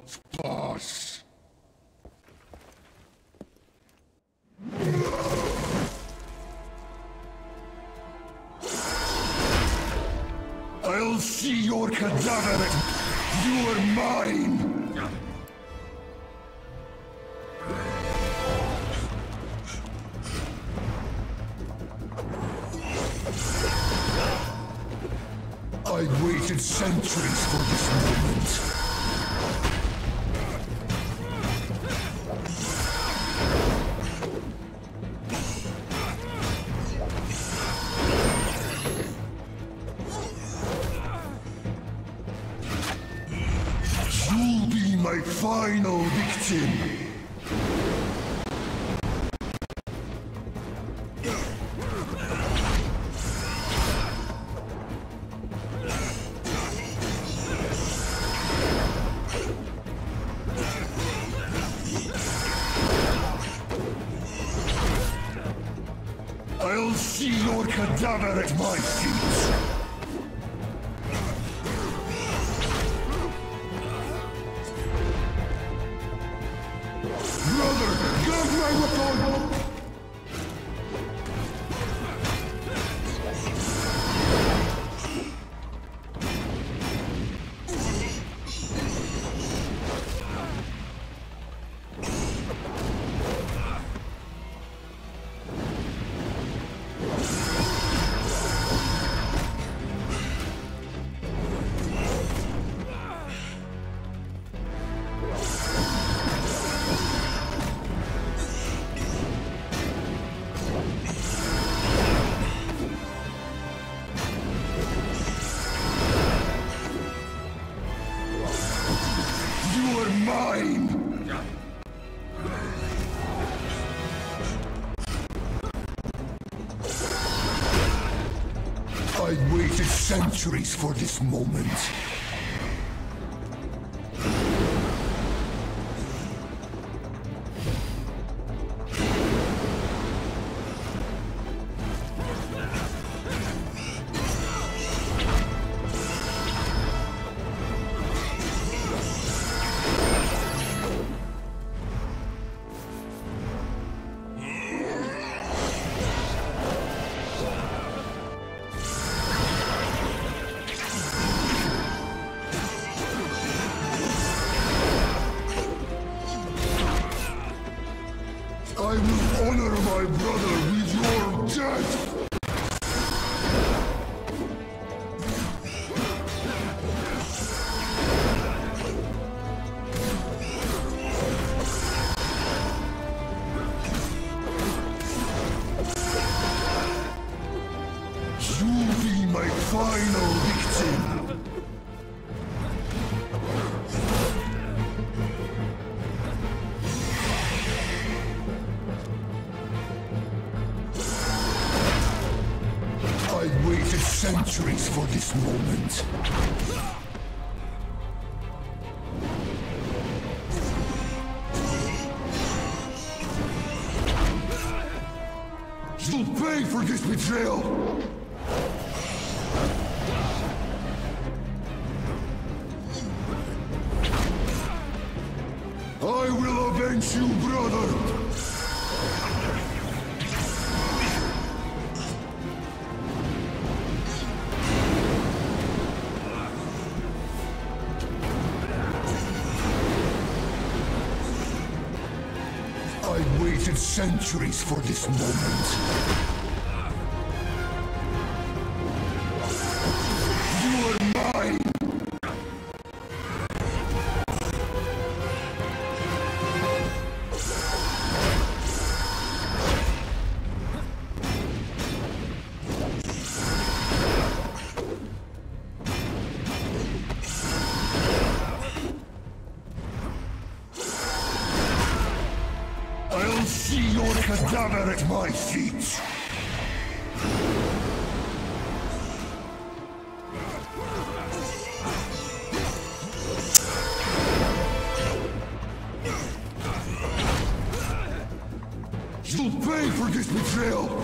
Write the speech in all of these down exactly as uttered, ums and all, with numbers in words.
boss. I'll see your cadaver. You are mine. I waited centuries for this moment. You'll be my final victim. I'll see your cadaver at my feet. Brother, guard my weapon! Mine! I waited centuries for this moment. I will honor my brother with your death! You'll be my final victim! I waited centuries for this moment. You'll pay for this betrayal! I will avenge you, brother! I waited centuries for this moment. You are mine! I'll see your cadaver at my feet! You'll pay for this betrayal!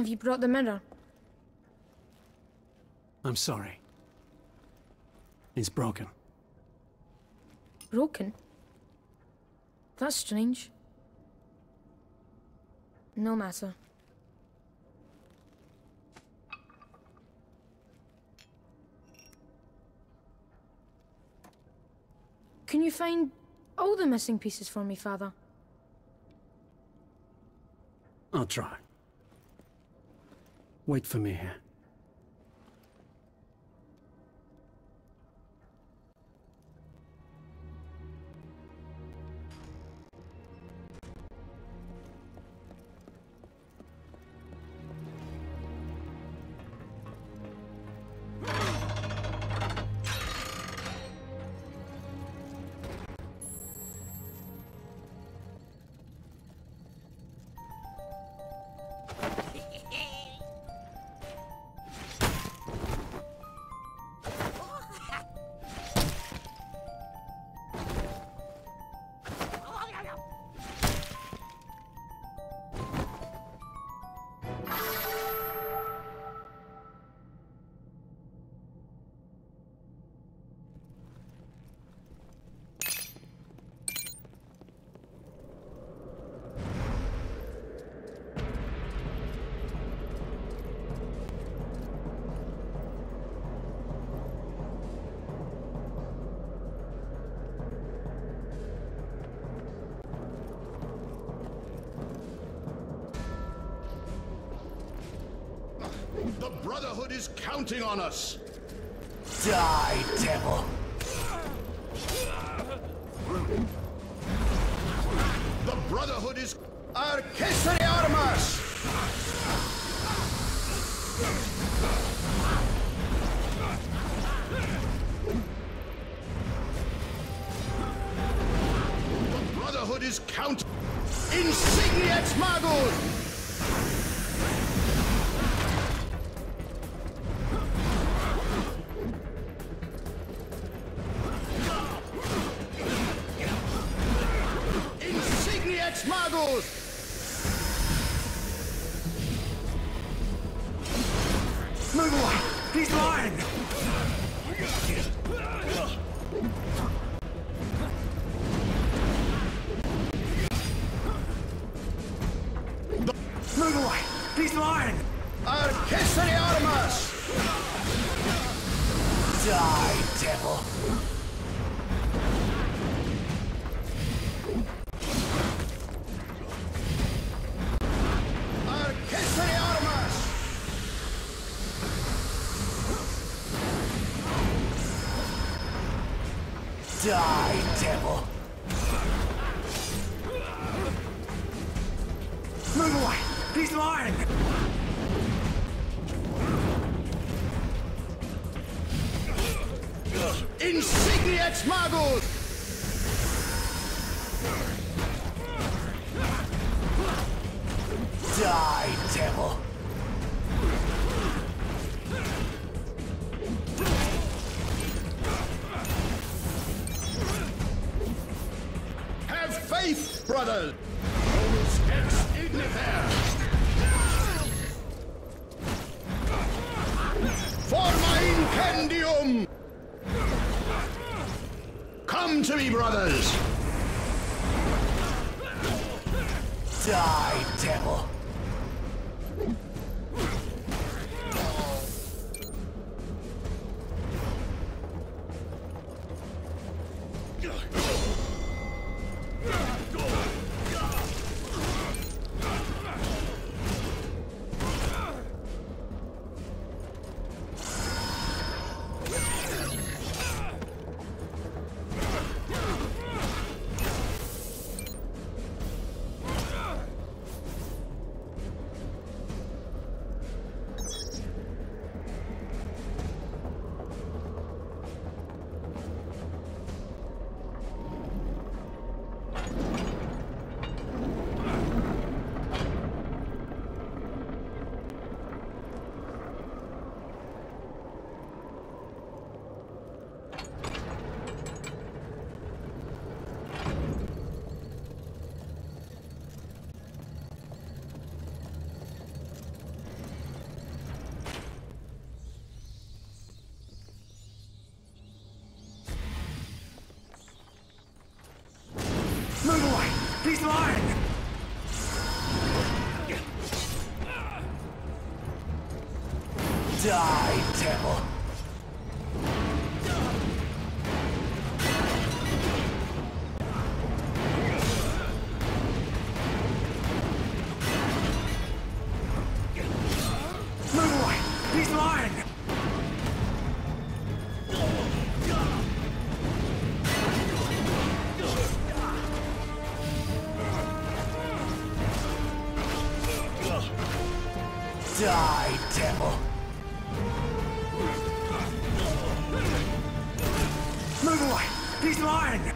Have you brought the mirror? I'm sorry. It's broken. Broken? That's strange. No matter. Can you find all the missing pieces for me, Father? I'll try. Wait for me here. The Brotherhood is counting on us! Die, devil! The Brotherhood is... Arcestere Armas! The Brotherhood is counting... Insigniet Magus! Magus! Move away! He's lying! Move away! He's lying! Arcestere Armas! Die, devil! Die, devil! Move away! He's lying! Insigniet Magus! Die, devil! Have faith, brothers! Onus ex ignifer! Forma incendium! Come to me, brothers! Die, devil! Move away! He's lying! Die, devil! Move away! He's lying! Die, devil! Move away! He's lying!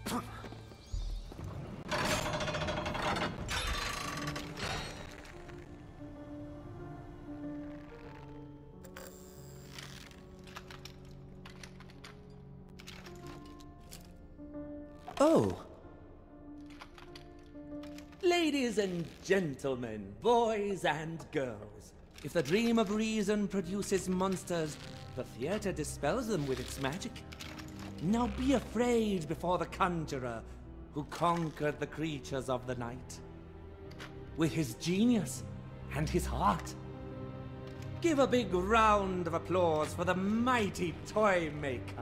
Oh. Ladies and gentlemen, boys and girls, if the dream of reason produces monsters, the theater dispels them with its magic. Now be afraid before the conjurer who conquered the creatures of the night. With his genius and his heart. Give a big round of applause for the mighty toy maker.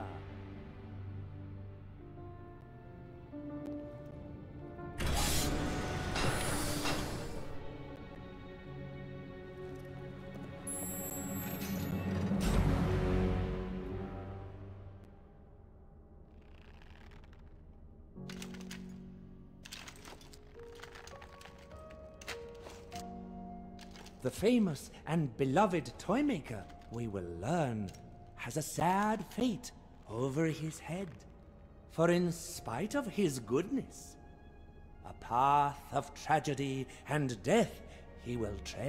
The famous and beloved Toymaker, we will learn, has a sad fate over his head. For in spite of his goodness, a path of tragedy and death he will tread.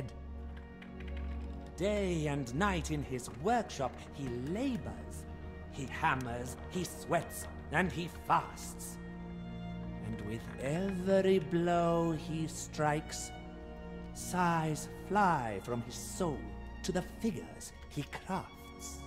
Day and night in his workshop he labors. He hammers, he sweats, and he fasts. And with every blow he strikes, sighs fly from his soul to the figures he crafts.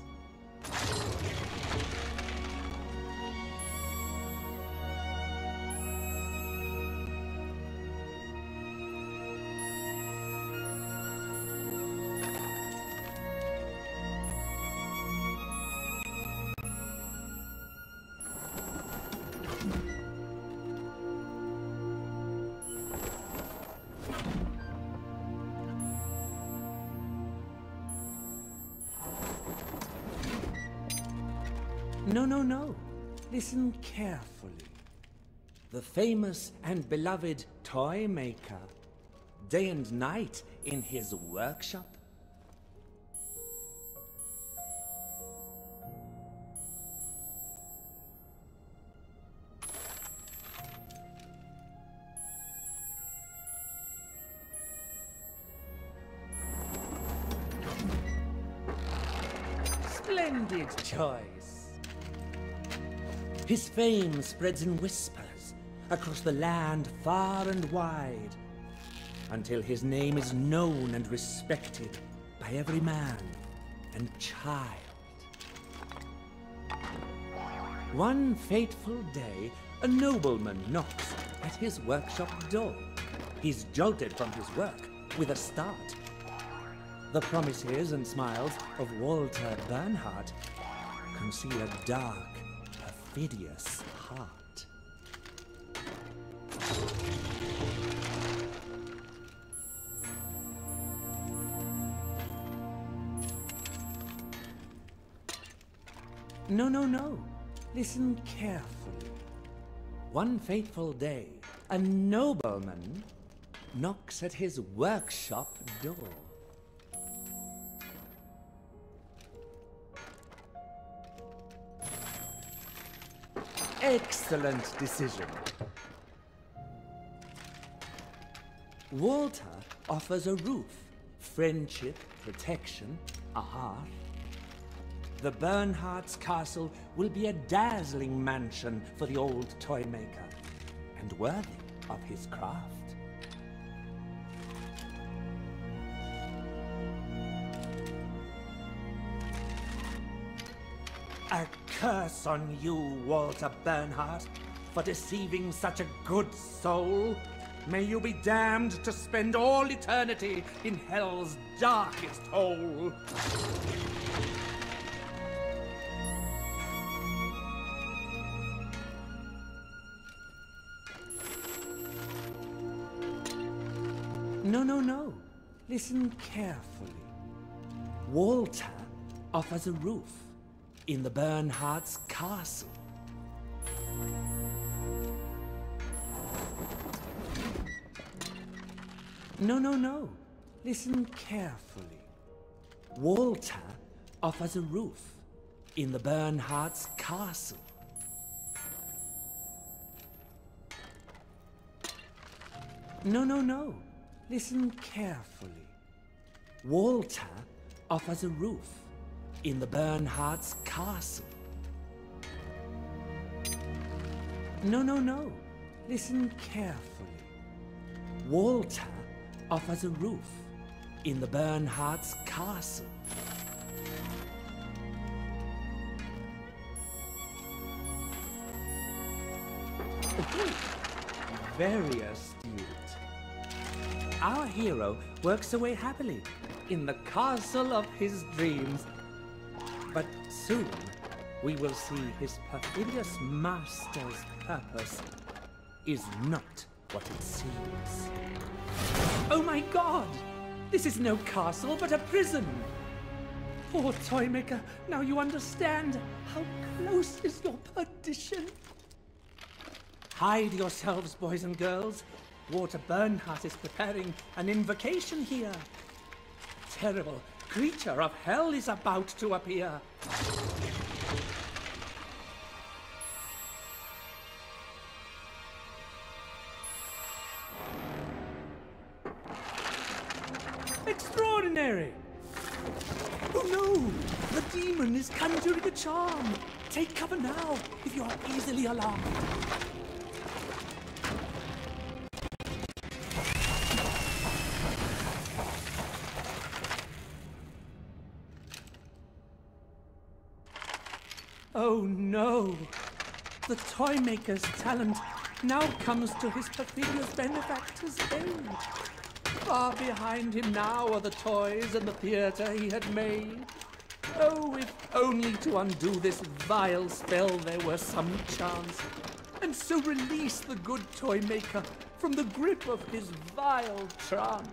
No, no, no. Listen carefully. The famous and beloved toy maker, day and night in his workshop. Splendid choice. His fame spreads in whispers across the land far and wide, until his name is known and respected by every man and child. One fateful day, a nobleman knocks at his workshop door. He's jolted from his work with a start. The promises and smiles of Walter Bernhardt conceal a dark, perfidious heart. No, no, no. Listen carefully. One fateful day, a nobleman knocks at his workshop door. Excellent decision. Walter offers a roof, friendship, protection, a hearth. The Bernhardt's castle will be a dazzling mansion for the old toy maker, and worthy of his craft. A curse on you, Walter Bernhardt, for deceiving such a good soul. May you be damned to spend all eternity in hell's darkest hole. No, no, no. Listen carefully. Walter offers a roof in the Bernhardt's castle. No, no, no. Listen carefully. Walter offers a roof in the Bernhardt's castle. No, no, no. Listen carefully. Walter offers a roof in the Bernhardt's castle. No, no, no. Listen carefully. Walter offers a roof in the Bernhardt's castle. Very astute. Our hero works away happily in the castle of his dreams. But soon, we will see his perfidious master's purpose is not what it seems. Oh my god! This is no castle, but a prison! Poor Toymaker, now you understand how close is your perdition. Hide yourselves, boys and girls. Walter Bernhardt is preparing an invocation here. A terrible creature of hell is about to appear. Extraordinary! Oh no! The demon is conjuring a charm! Take cover now, if you are easily alarmed. Oh no! The Toymaker's talent now comes to his perfidious benefactor's aid. Far behind him now are the toys and the theater he had made. Oh, if only to undo this vile spell there were some chance, and so release the good Toymaker from the grip of his vile trance.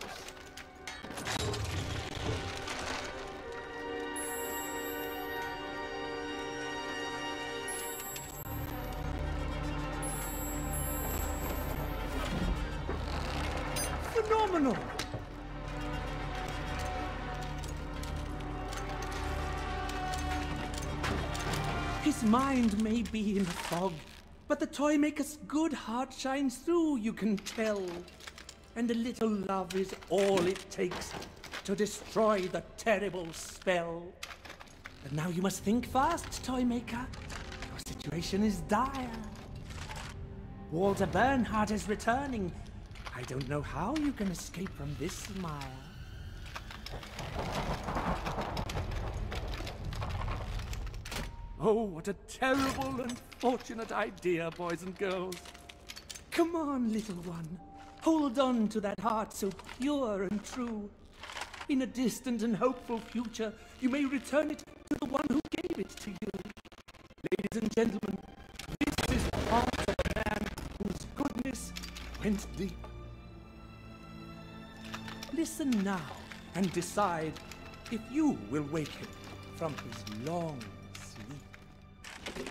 Phenomenal! His mind may be in a fog, but the Toymaker's good heart shines through, you can tell. And a little love is all it takes to destroy the terrible spell. But now you must think fast, Toymaker. Your situation is dire. Walter Bernhardt is returning. I don't know how you can escape from this mire. Oh, what a terrible and fortunate idea, boys and girls. Come on, little one. Hold on to that heart so pure and true. In a distant and hopeful future, you may return it to the one who gave it to you. Ladies and gentlemen, this is the heart of a man whose goodness went deep. Listen now and decide if you will wake him from his long sleep.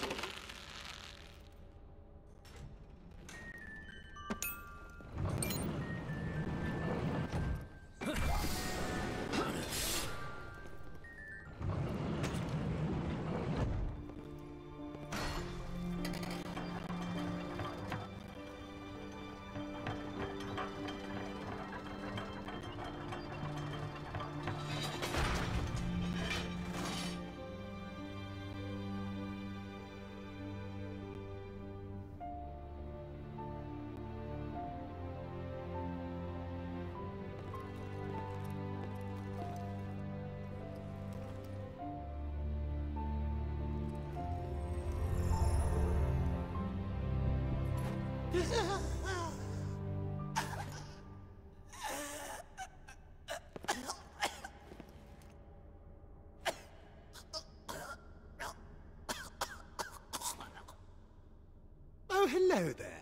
Oh, hello there.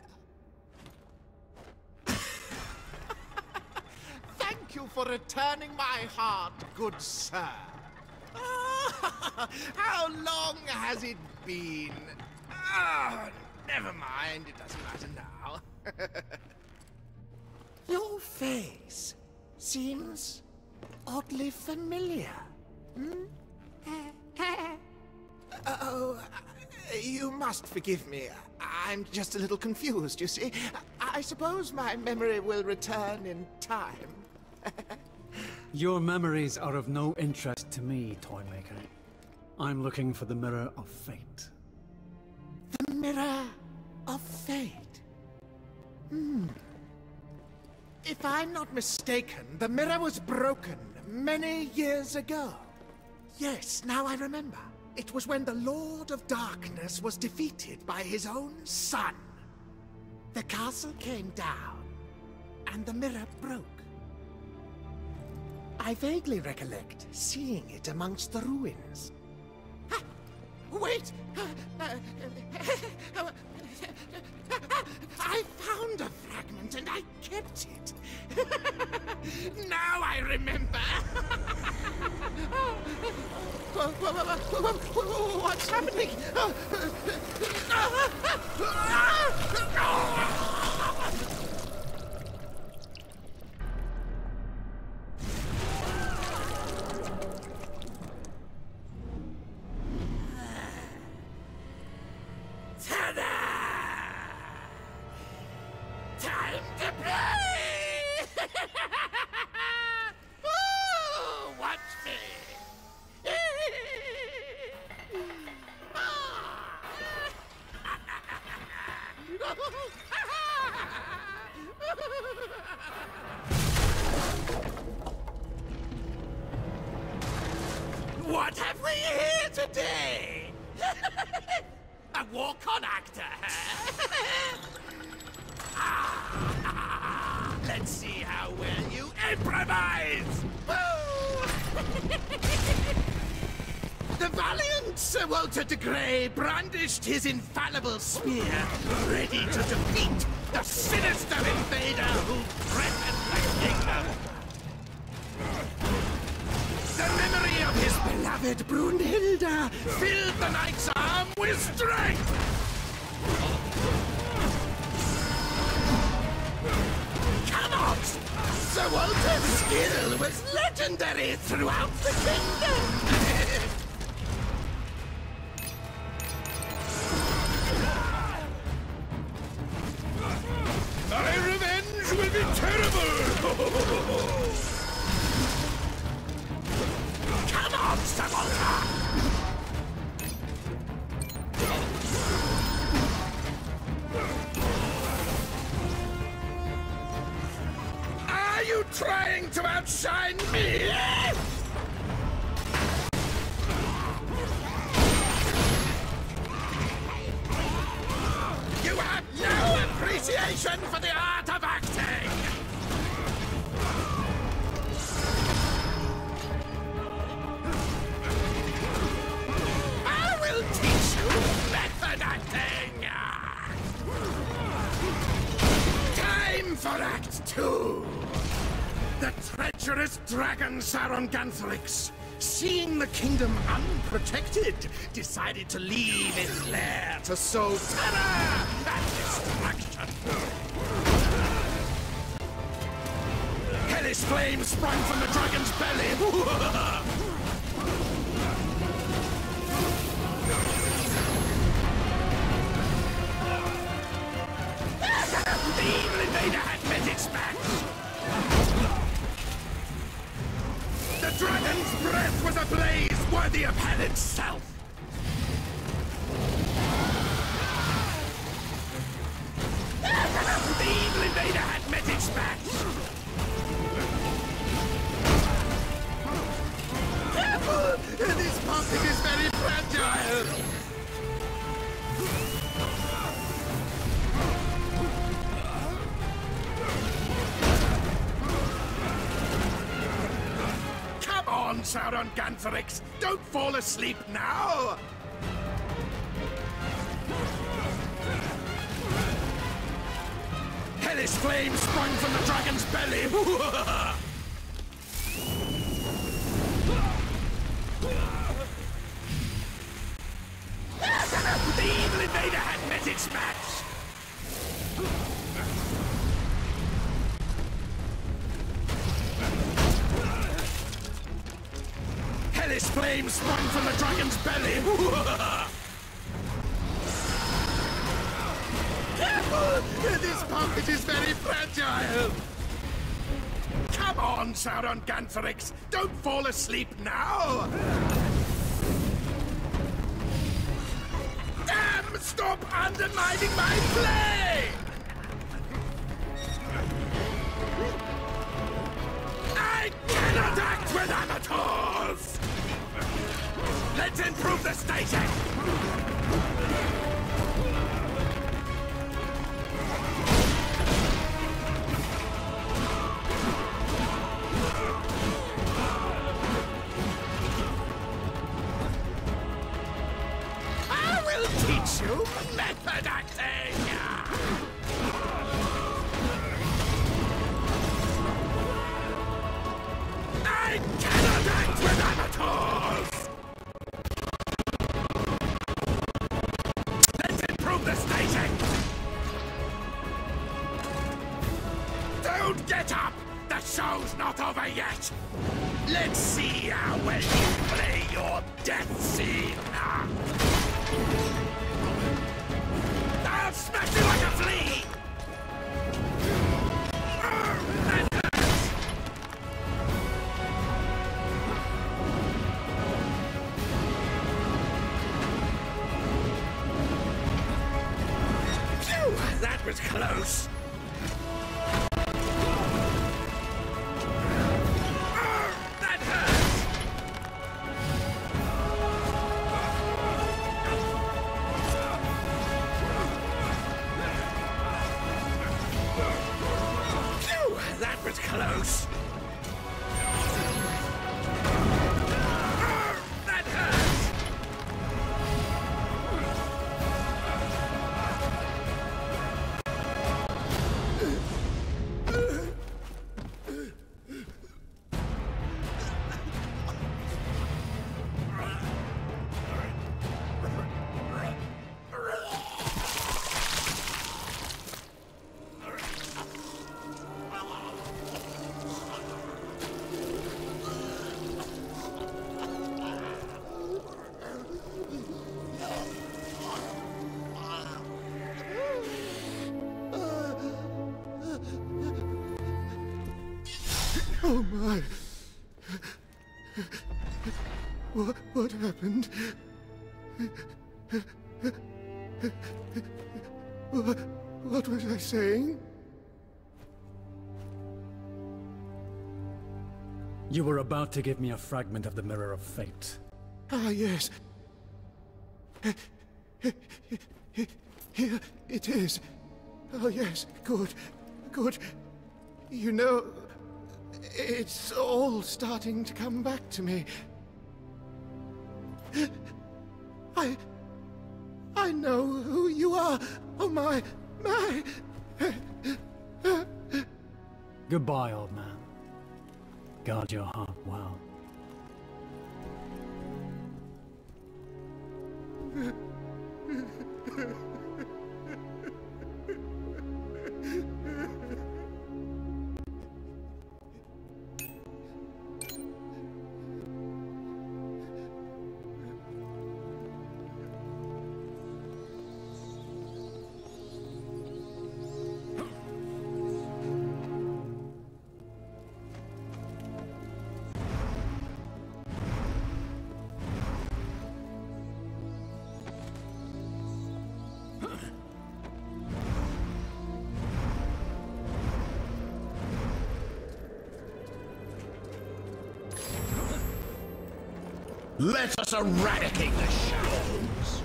Thank you for returning my heart, good sir. Ah, how long has it been? Ah, never mind, it doesn't matter now. Your face seems oddly familiar. Hmm? Oh, you must forgive me. I'm just a little confused, you see. I I suppose my memory will return in time. Your memories are of no interest to me, Toymaker. I'm looking for the Mirror of Fate. The Mirror of Fate? Hmm. If I'm not mistaken, the mirror was broken many years ago. Yes, now I remember. It was when the Lord of Darkness was defeated by his own son. The castle came down, and the mirror broke. I vaguely recollect seeing it amongst the ruins. Ah, wait! I found a fragment and I kept it. Now I remember. What's happening? What have we here today? A walk-on actor, huh? Let's see how well you improvise! The valiant Sir Walter de Grey brandished his infallible spear, ready to defeat the sinister invader who threatened the kingdom. The memory of his beloved Brunhilde filled the knight's arm with strength! Cannot! Sir Walter's skill was legendary throughout the kingdom! My revenge will be terrible! Come on, Sir Walter! Are you trying to outshine me? You have no appreciation for the art of acting! I will teach you method acting! Time for Act Two! The treacherous dragon Sauron Gantharix, seeing the kingdom unprotected, decided to leave its lair to sow terror and destruction. Hellish flames sprung from the dragon's belly. The evil invader had met its match. The dragon's breath was a blaze worthy of hell itself! The evil invader had met its match! Careful! This pocket is very fragile! Sauron Gantharix, don't fall asleep now! Hellish flames sprung from the dragon's belly! The evil invader had met its match! Hellish flames sprung from the dragon's belly! Careful! This pocket is very fragile! Come on, Sauron Gantharix! Don't fall asleep now! Damn! Stop undermining my play! I cannot act with amateurs! Let's improve the staging! I will teach you method acting! I cannot act with amateurs! Let's improve the staging! Don't get up! The show's not over yet! Let's see how well you play your death scene! I'll smash you like a flea! That hurts! Phew! That was close! That hurts! Phew! That was close! That hurts! Oh my. What, what happened? What, what was I saying? You were about to give me a fragment of the Mirror of Fate. Ah, yes. Here it is. Oh, yes. Good. Good. You know, it's all starting to come back to me. I... I know who you are. Oh, my... my... Goodbye, old man. Guard your heart well. Let us eradicate the shadows!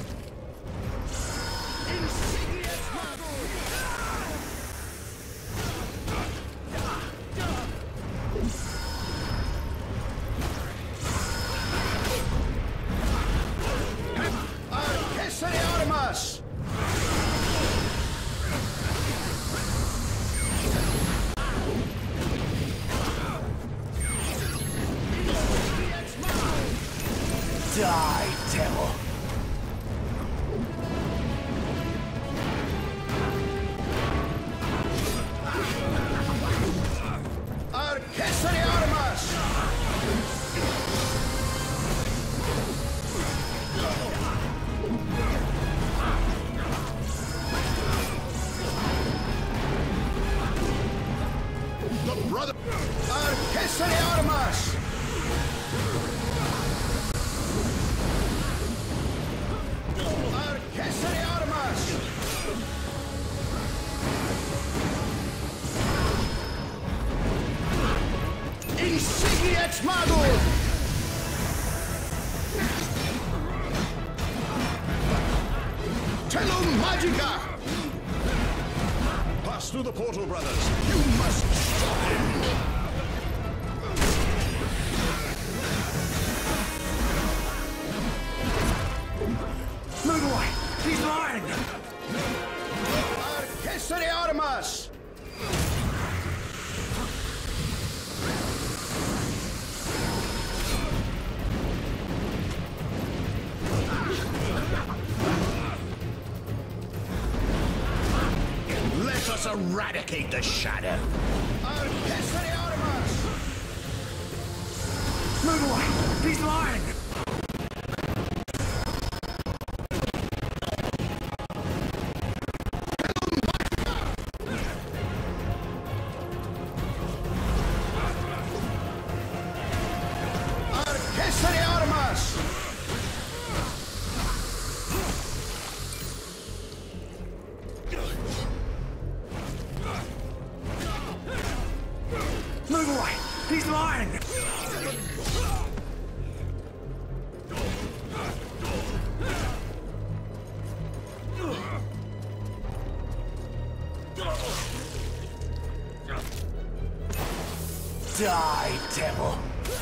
Armas! Die, devil! Arquesari armas! Artemis! Insigniet Magus! Tellum Magica! Pass through the portal, brothers. You must stop him! Move away! He's lying! Arcesere Artemis! Let us eradicate the shadow! Arcesere Artemis! Move away! He's lying! Arcesere Artemis! Move away! He's lying! Die, devil!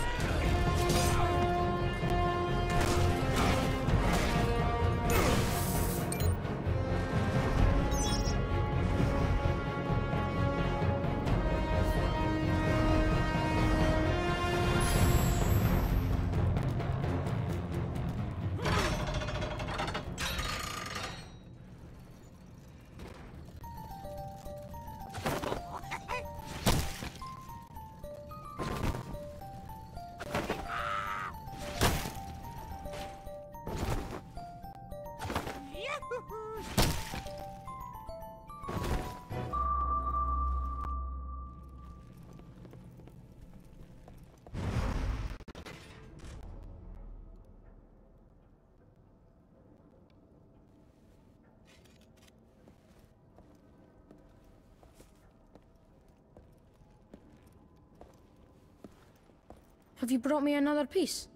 Have you brought me another piece?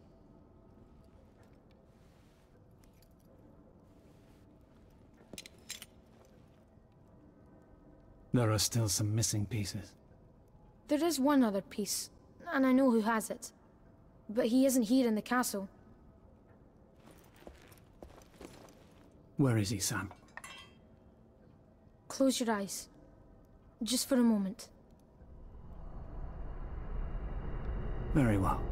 There are still some missing pieces. There is one other piece, and I know who has it. But he isn't here in the castle. Where is he, Sam? Close your eyes. Just for a moment. Very well.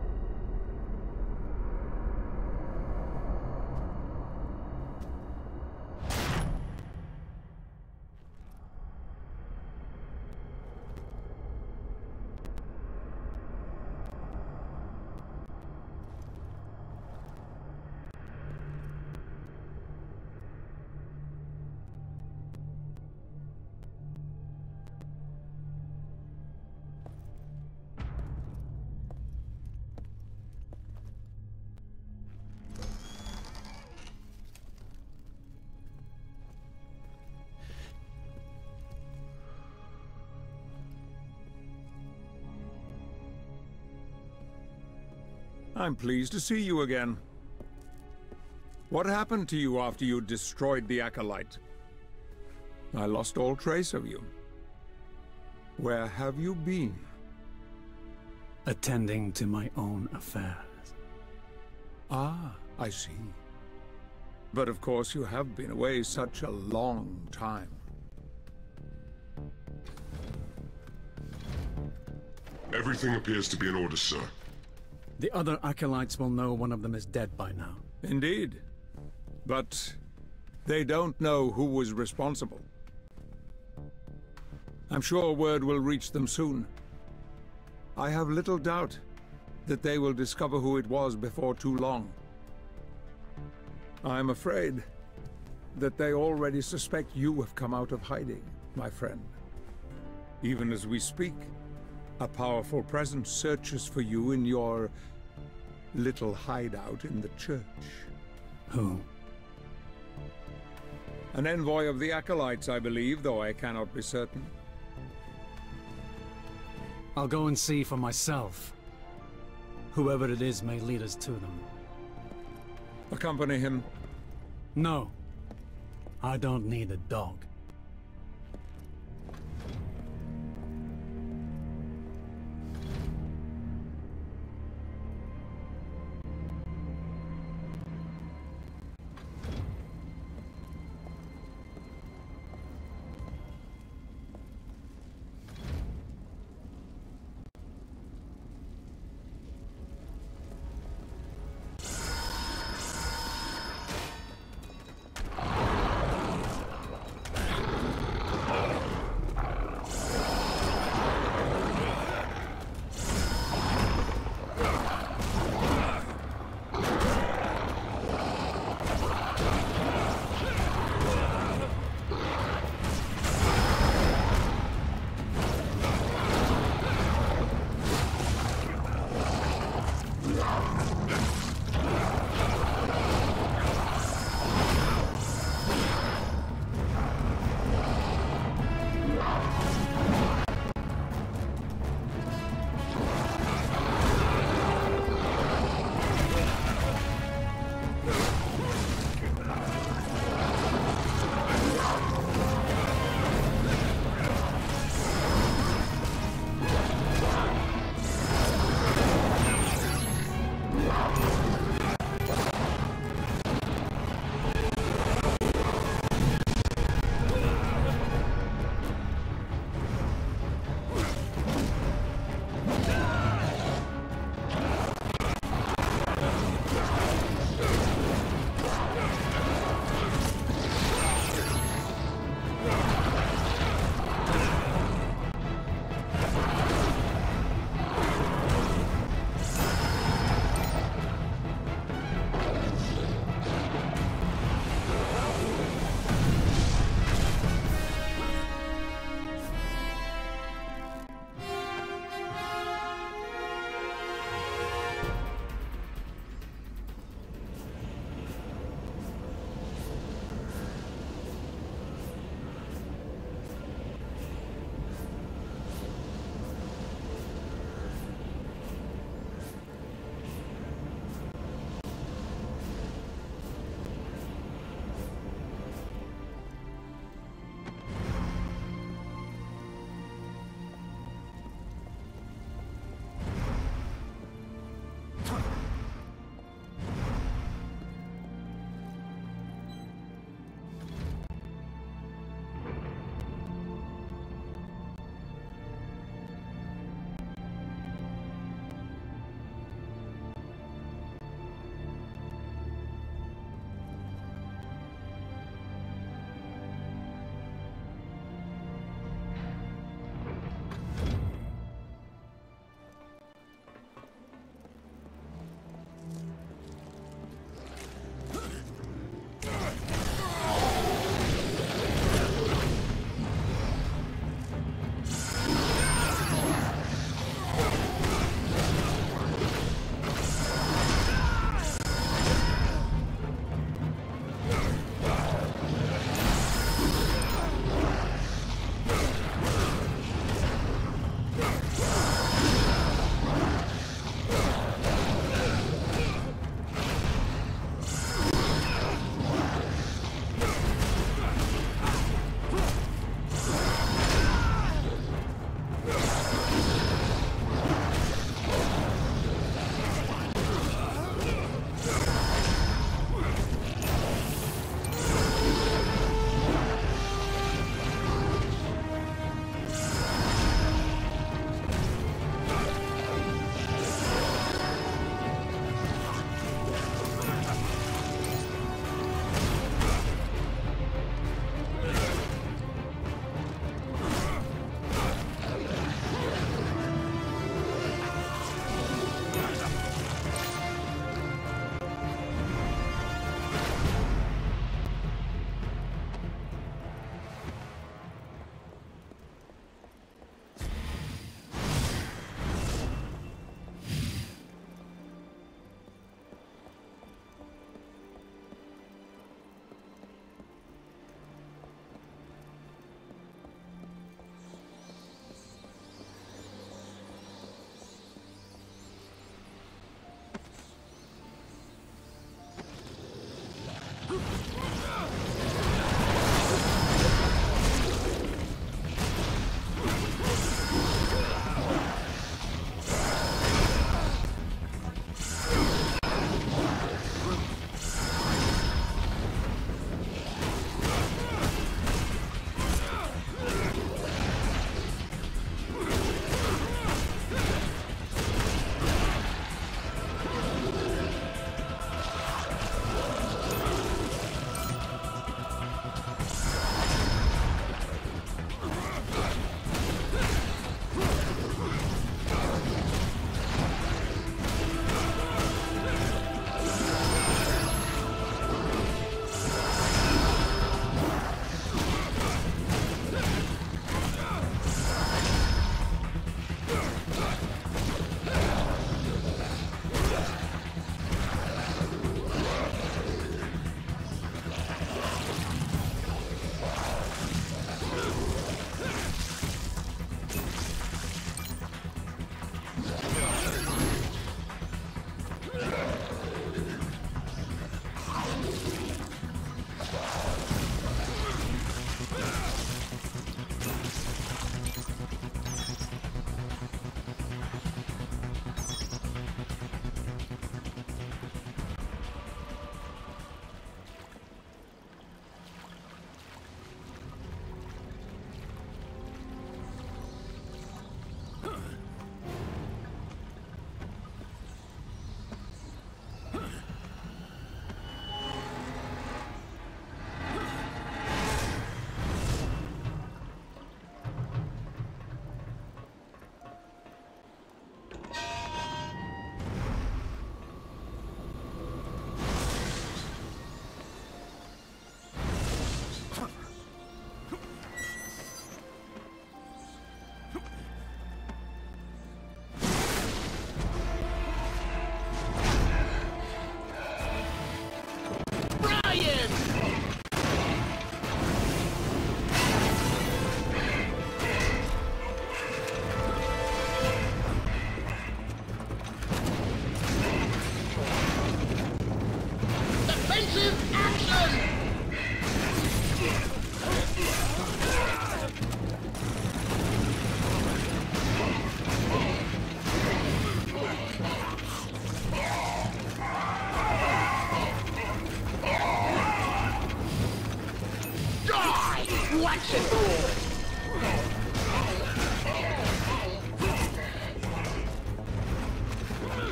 I'm pleased to see you again. What happened to you after you destroyed the Acolyte? I lost all trace of you. Where have you been? Attending to my own affairs. Ah, I see. But of course you have been away such a long time. Everything appears to be in order, sir. The other acolytes will know one of them is dead by now. Indeed. But they don't know who was responsible. I'm sure word will reach them soon. I have little doubt that they will discover who it was before too long. I'm afraid that they already suspect you have come out of hiding, my friend. Even as we speak, A powerful presence searches for you in your little hideout in the church. Who? An envoy of the Acolytes, I believe, though I cannot be certain. I'll go and see for myself. Whoever it is may lead us to them. Accompany him. No. I don't need a dog.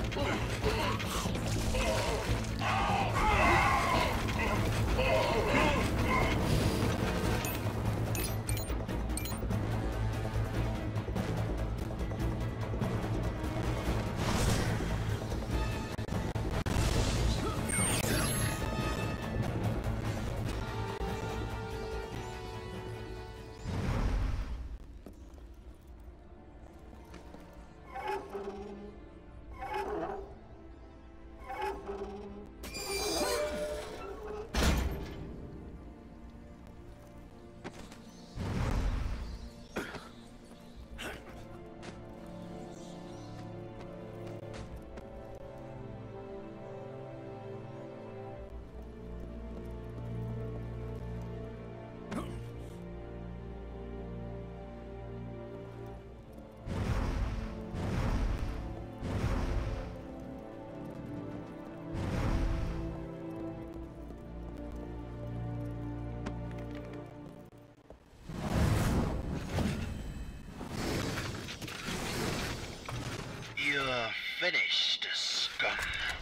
You're finished, scum.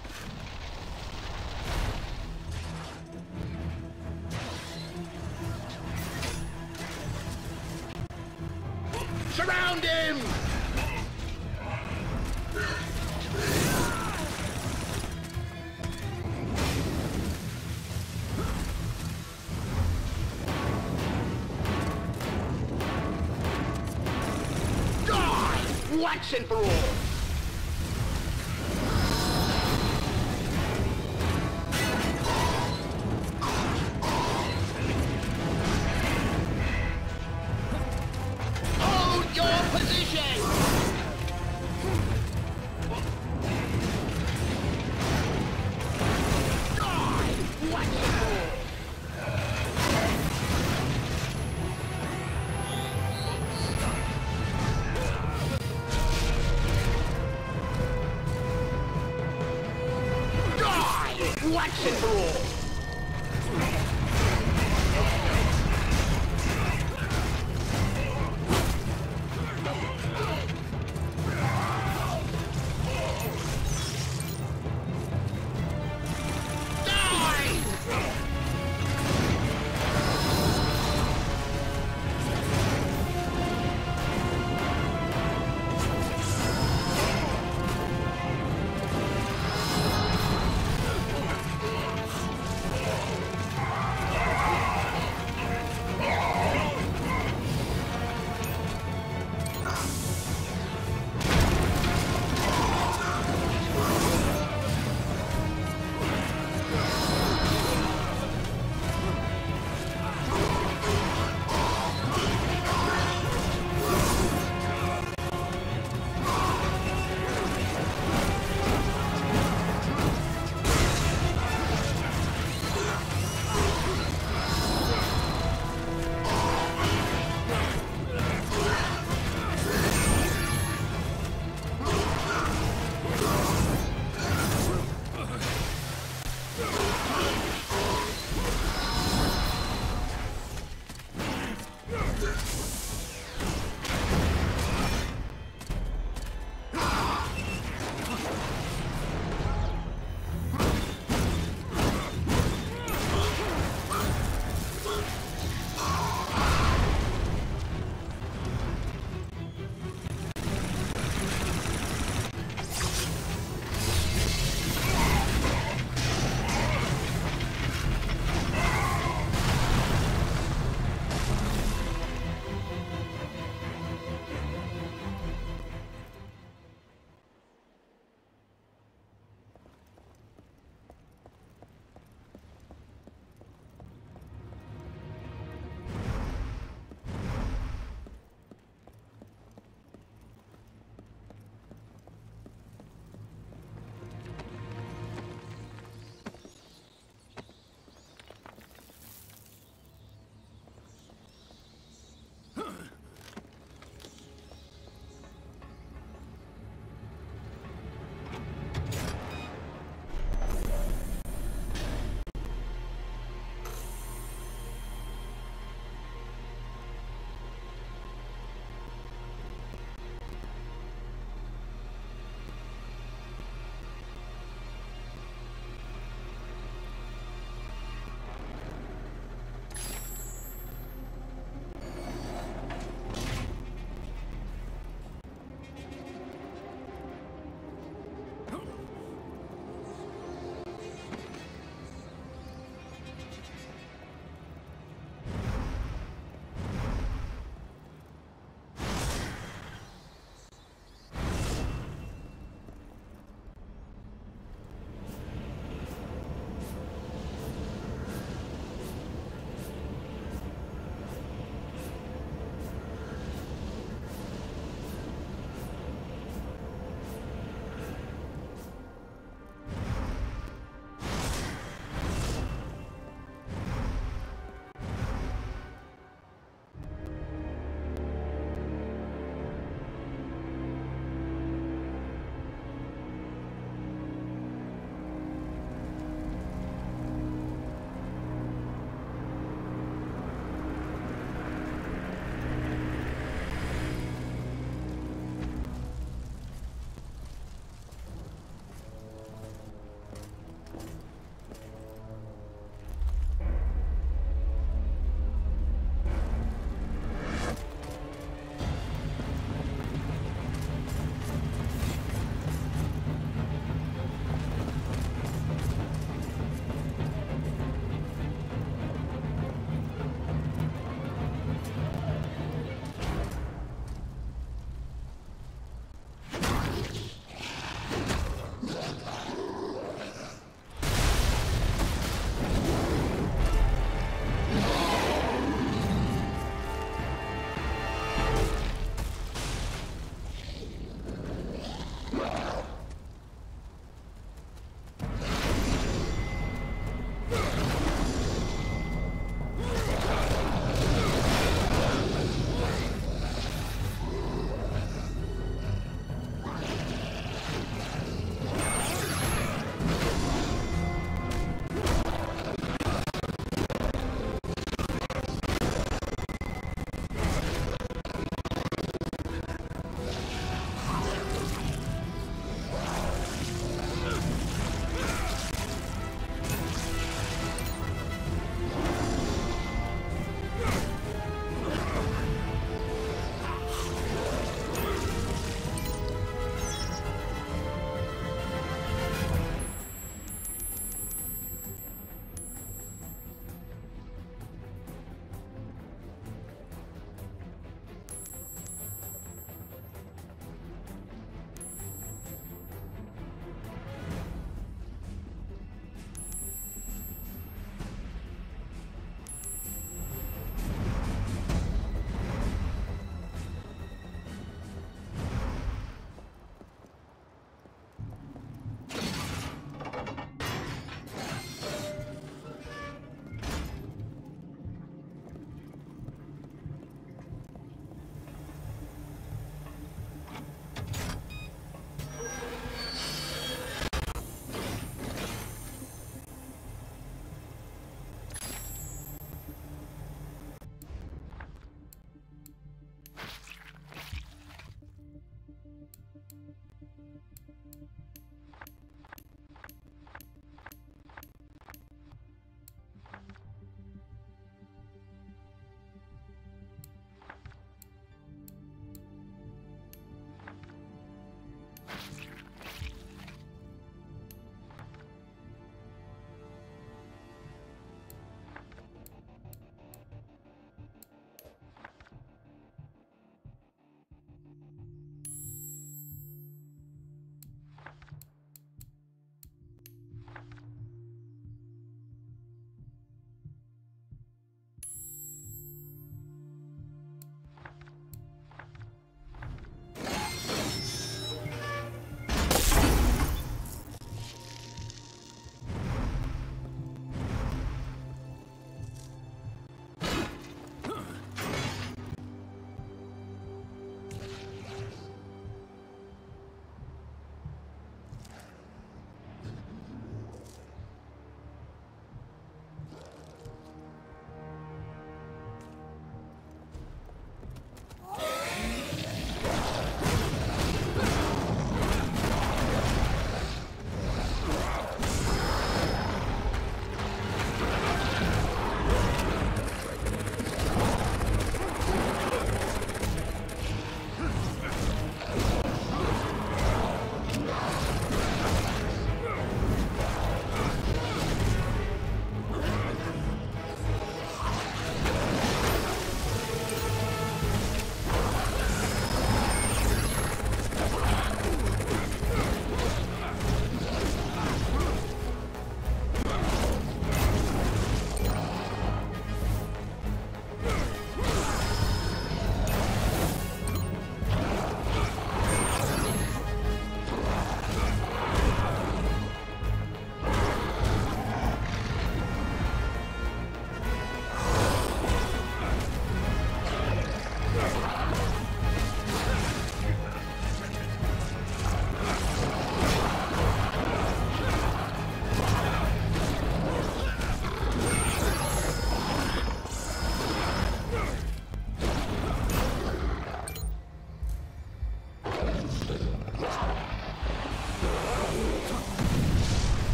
Surround him! Die! Once and for all! Once and for all!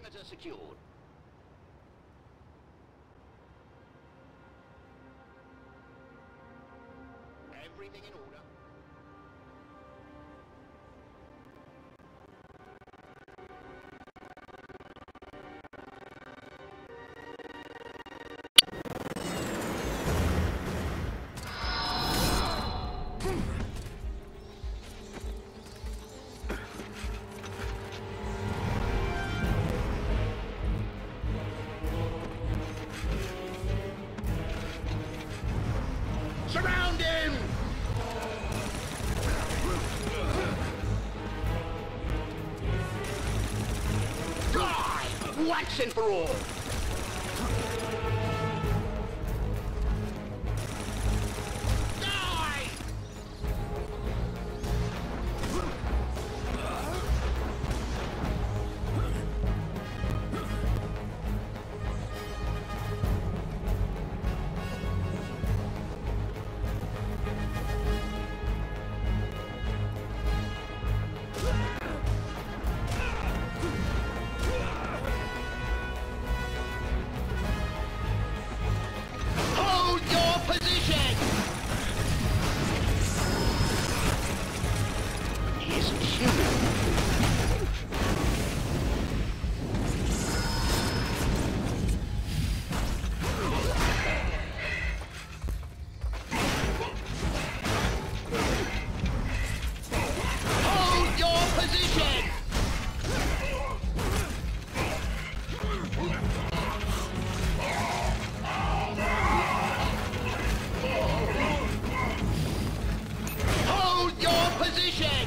Perimeter secured. Everything in order. Surround him! Die! Once and for all! Die! Hold your position! He isn't human. Hold your position! Hold your position!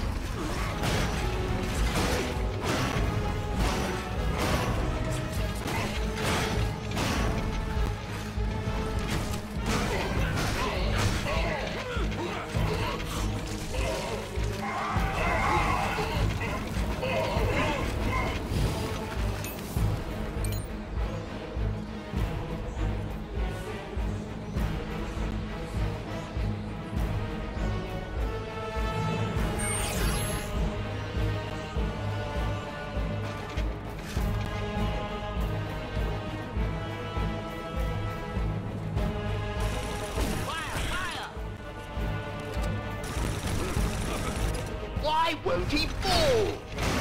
Why won't he fall?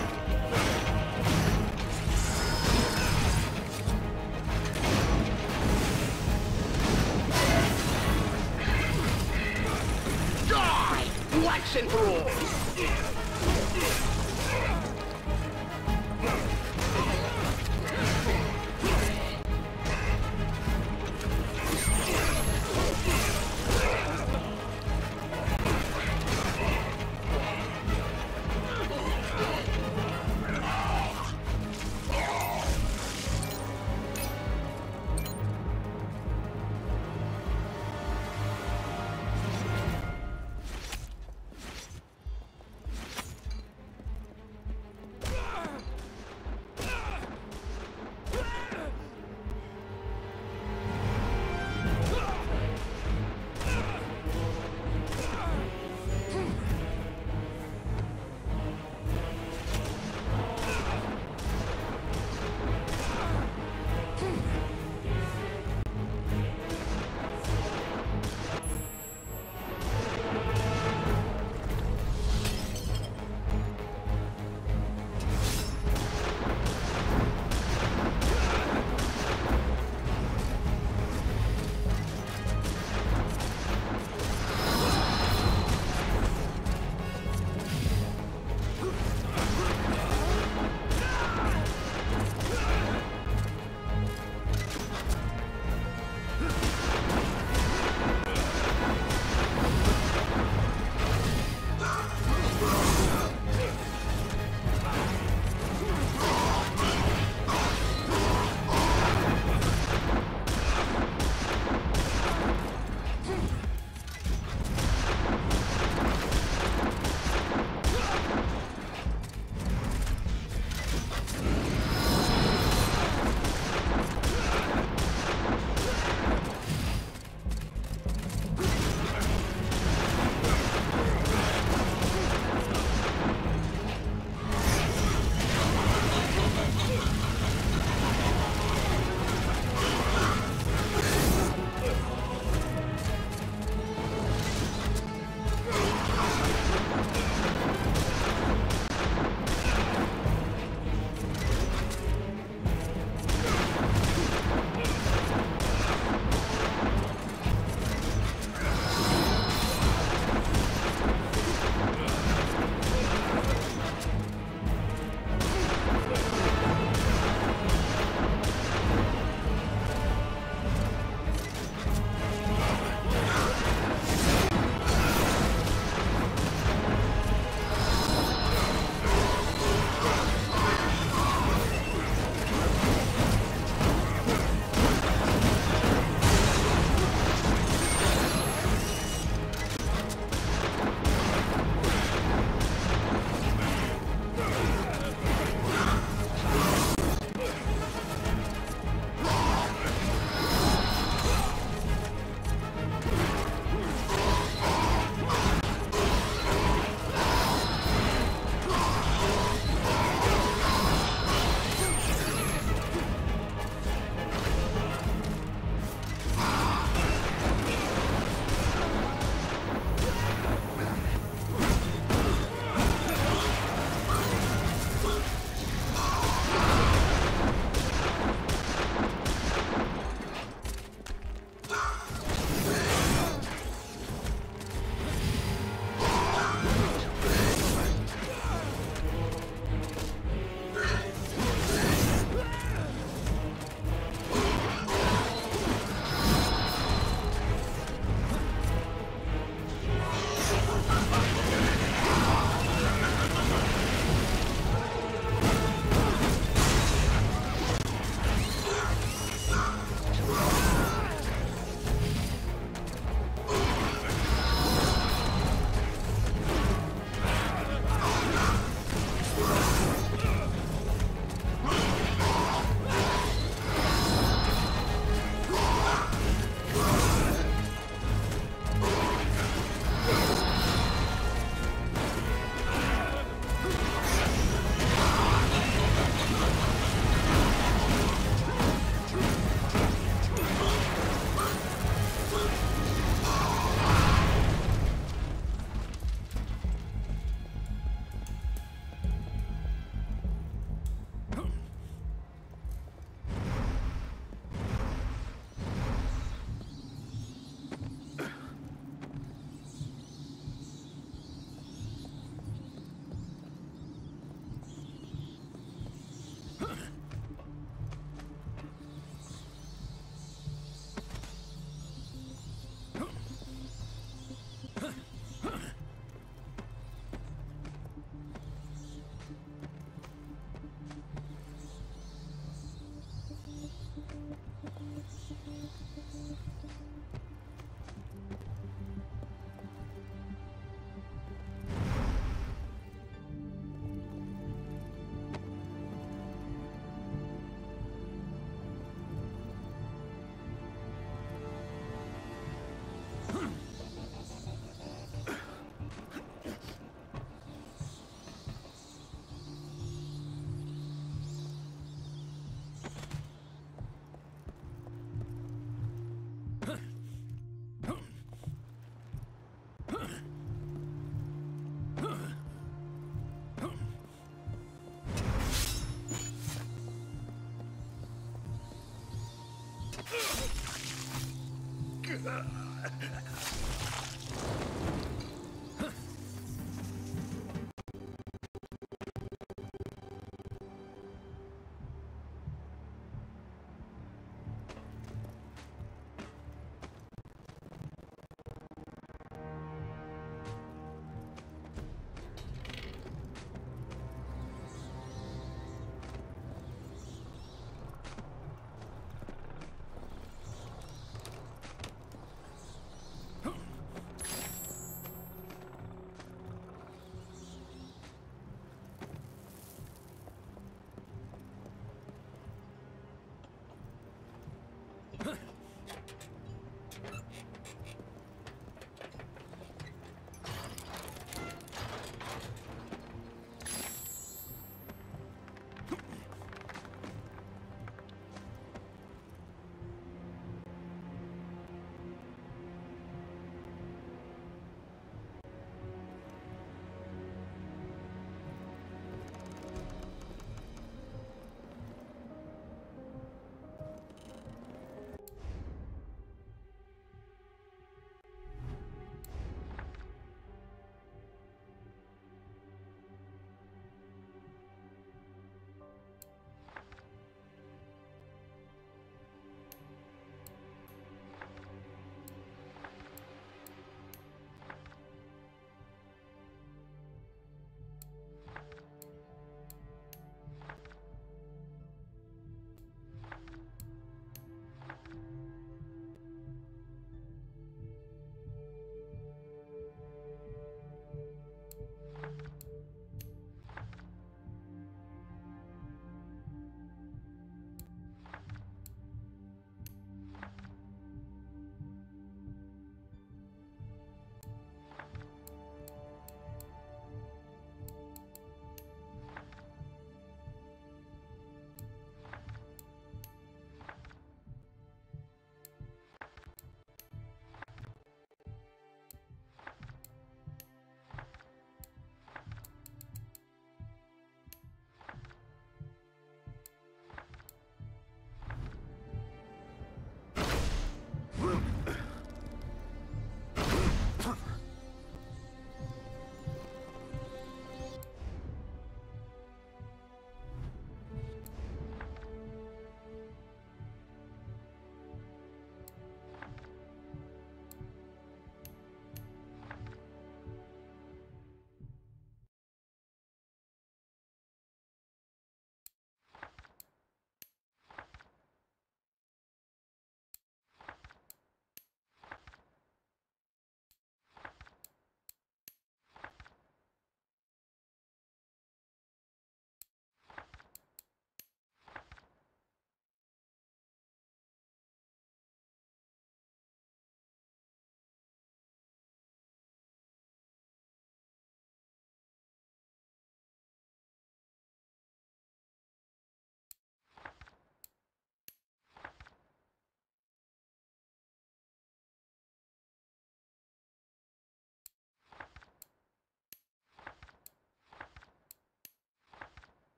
Die! Once and for all!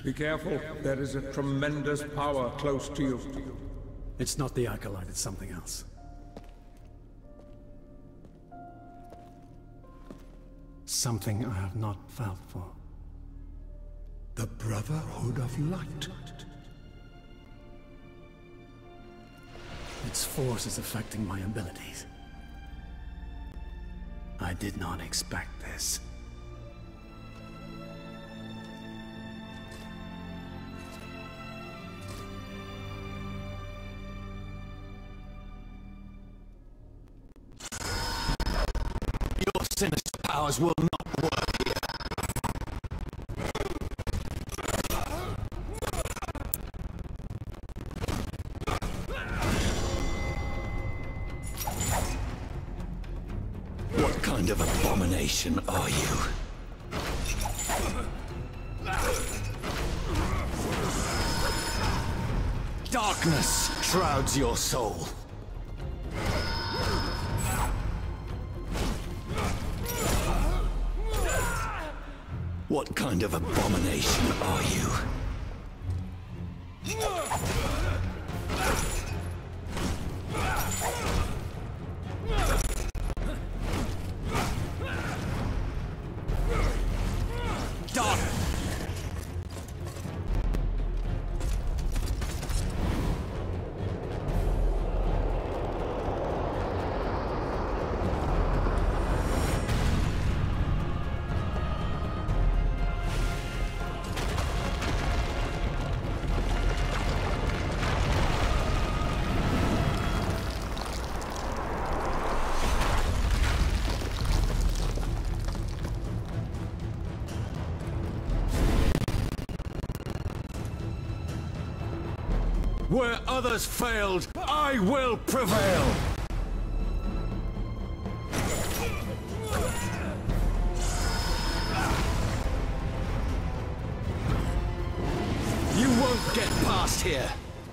Be careful. There is a tremendous power close to you. It's not the Acolyte, it's something else. Something I have not felt for. The Brotherhood of Light. Its force is affecting my abilities. I did not expect this. Your sinister powers will not work here. What kind of abomination are you? Darkness shrouds your soul. What kind of abomination are you? Dark. Where others failed, I will prevail! You won't get past here!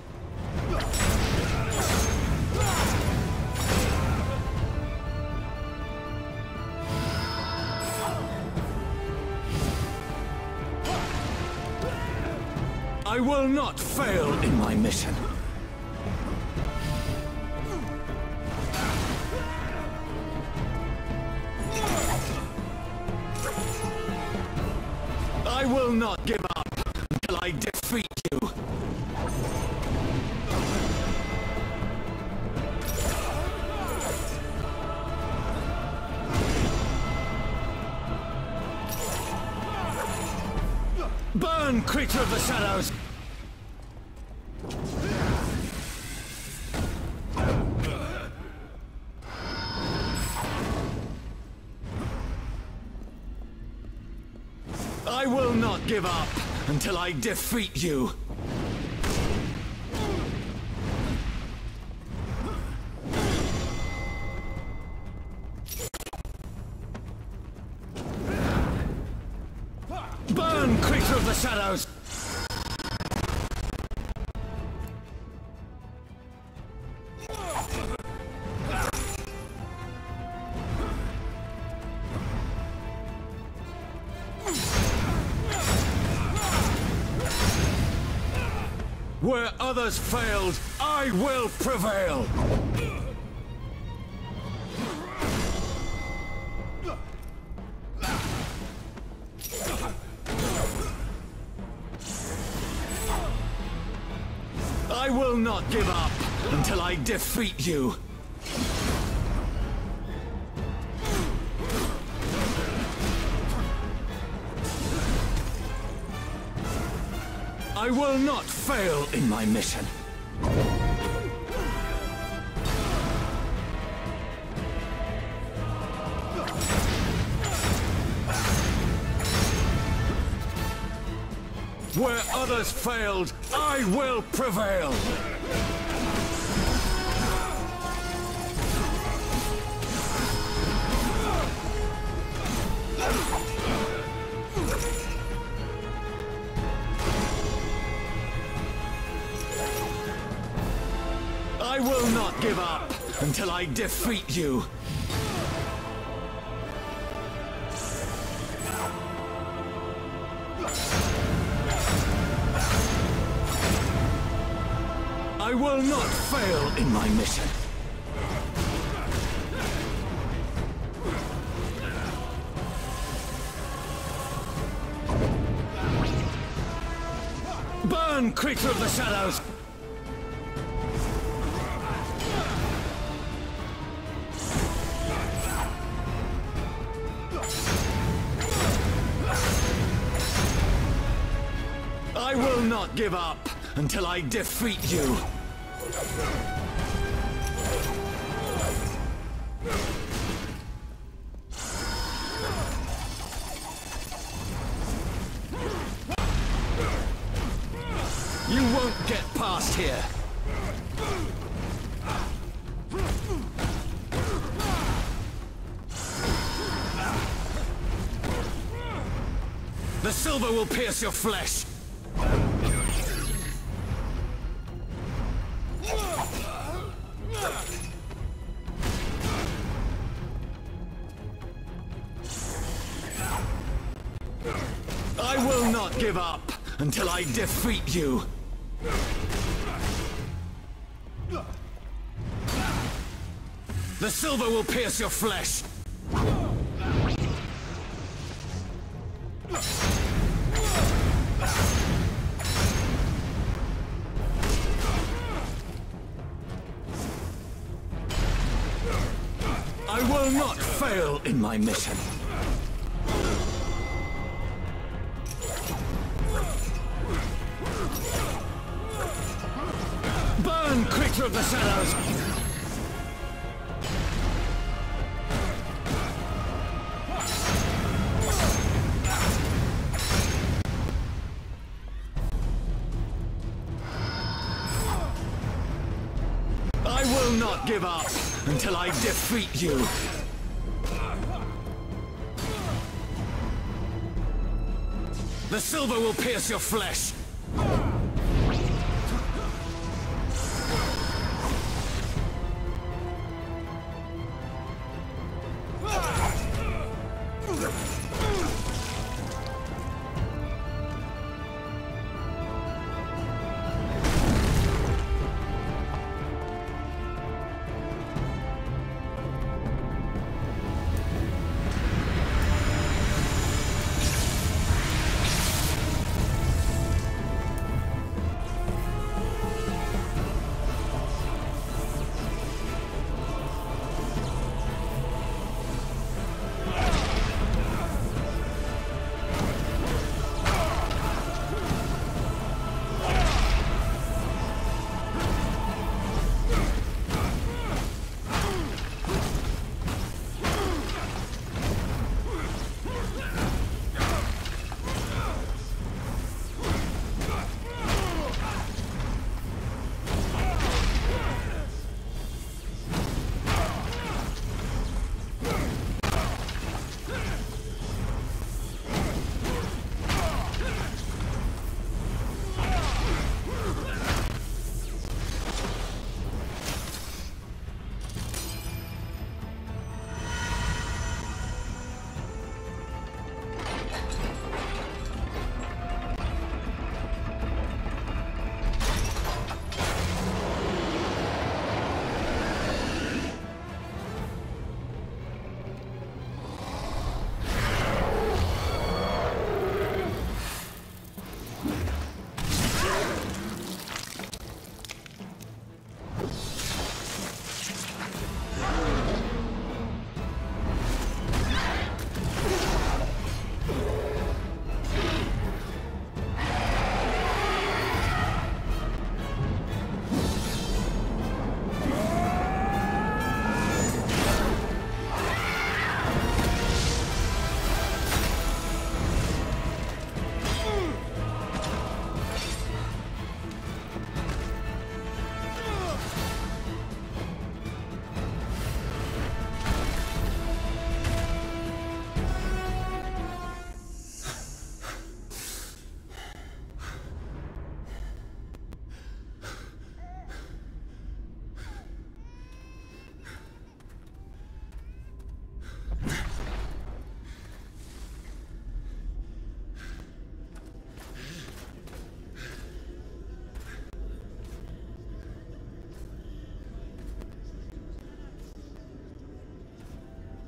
I will not fail in my mission. I will not give up until I defeat you. Burn, creature of the shadows! I will not give up until I defeat you. Burn, creature of the shadows! Where others failed, I will prevail! I will not give up until I defeat you. I will not fail in my mission. Where others failed, I will prevail! I will not give up until I defeat you. I will not fail in my mission. Burn, creature of the shadows! I will not give up until I defeat you. You won't get past here. The silver will pierce your flesh. I will not give up until I defeat you. The silver will pierce your flesh. I will not fail in my mission. Burn, creature of the shadows! I will not give up until I defeat you. The silver will pierce your flesh.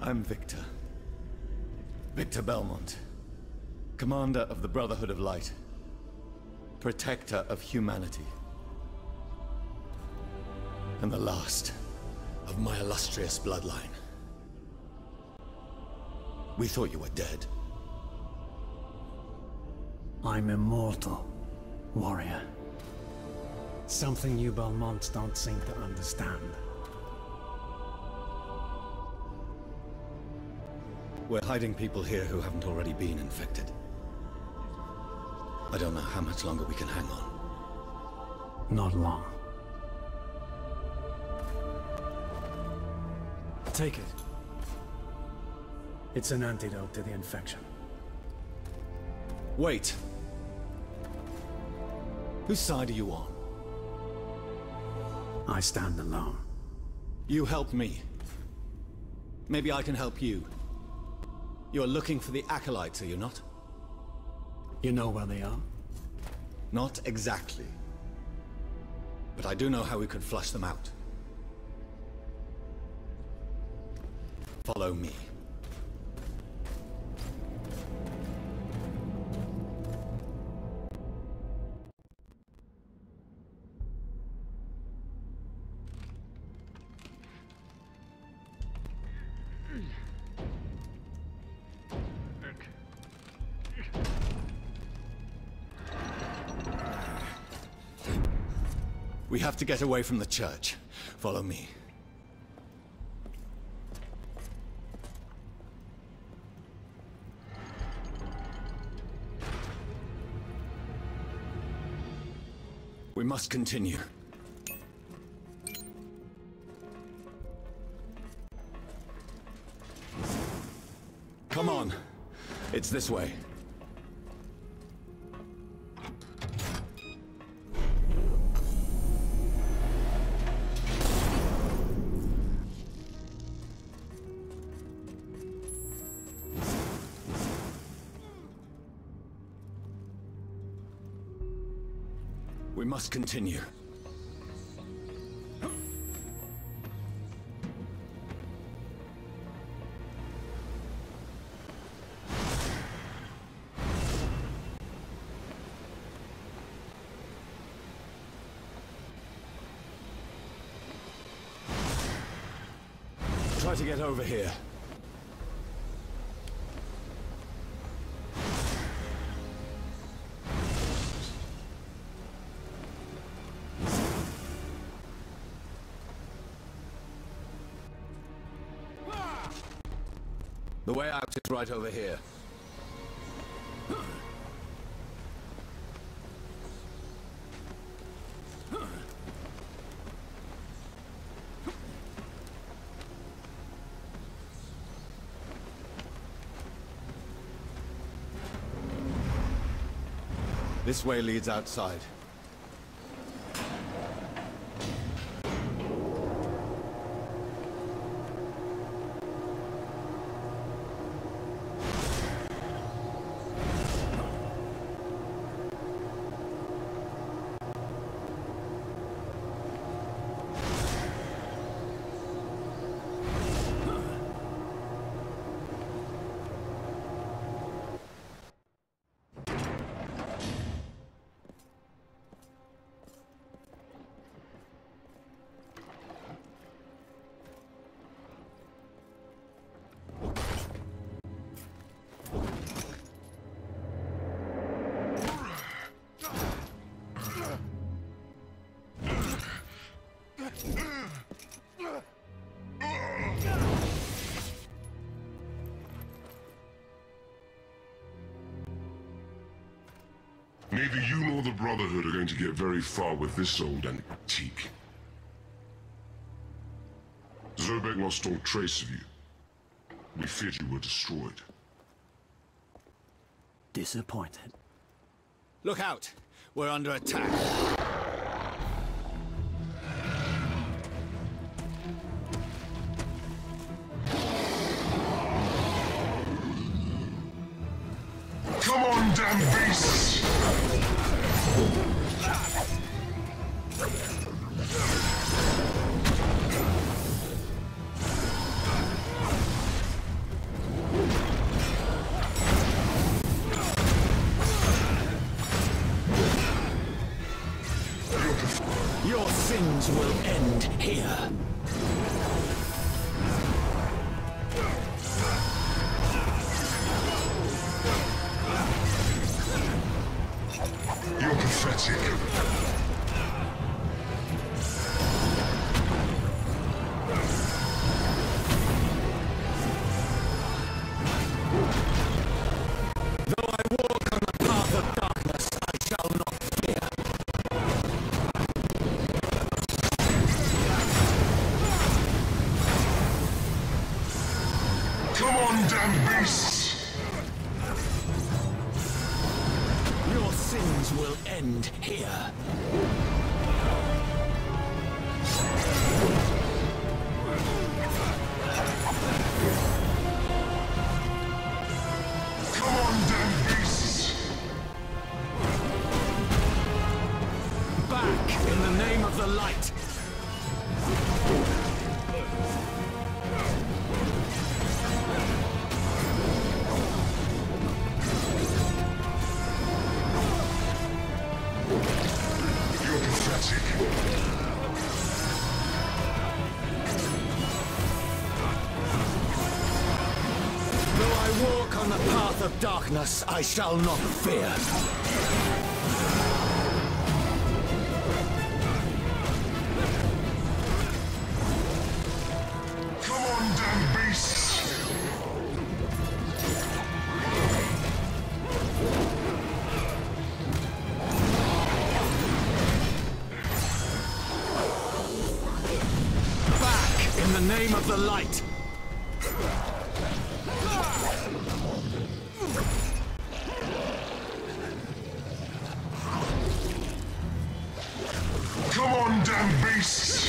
I'm Victor. Victor Belmont. Commander of the Brotherhood of Light. Protector of humanity. And the last of my illustrious bloodline. We thought you were dead. I'm immortal, warrior. Something you Belmonts don't seem to understand. We're hiding people here who haven't already been infected. I don't know how much longer we can hang on. Not long. Take it. It's an antidote to the infection. Wait. Whose side are you on? I stand alone. You helped me. Maybe I can help you. You're looking for the Acolytes, are you not? You know where they are? Not exactly. But I do know how we could flush them out. Follow me. We have to get away from the church. Follow me. We must continue. Come on. It's this way. We must continue. Try to get over here. The way out is right over here. This way leads outside. Neither you nor the Brotherhood are going to get very far with this old antique. Zobek lost all trace of you. We feared you were destroyed. Disappointed. Look out! We're under attack. Come on, damn beasts! sins will end here. You're pathetic. Though I walk on the path of darkness, I shall not fear. Come on, damn beasts! Your sins will end here. Come on, damn beasts! Back in the name of the light. You're pathetic. Though I walk on the path of darkness, I shall not fear. Come on, damn beasts! Back in the name of the light. Come on, damn beasts!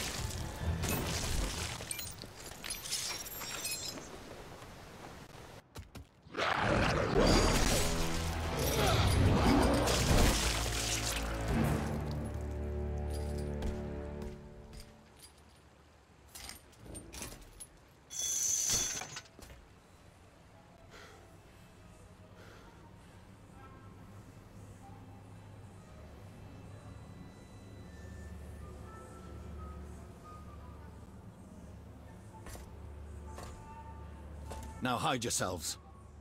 Now hide yourselves.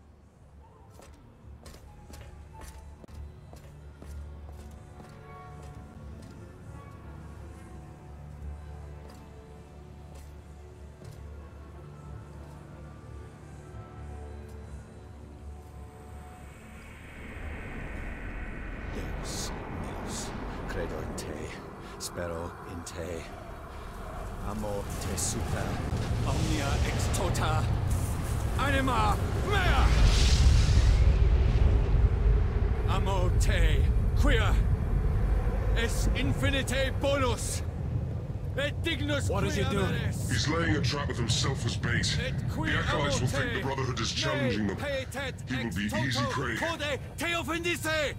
Deus, meus, credo in te, spero in te, amor te super, omnia ex tota, anima mea! Amo te, quia es infinite bonus, et dignus What is he quia doing? veris. He's laying a trap with himself as bait. Et qui The Acolytes will amo think te, the Brotherhood is challenging ne them. pietet He will ex be easy toto prey. corde te offendisse!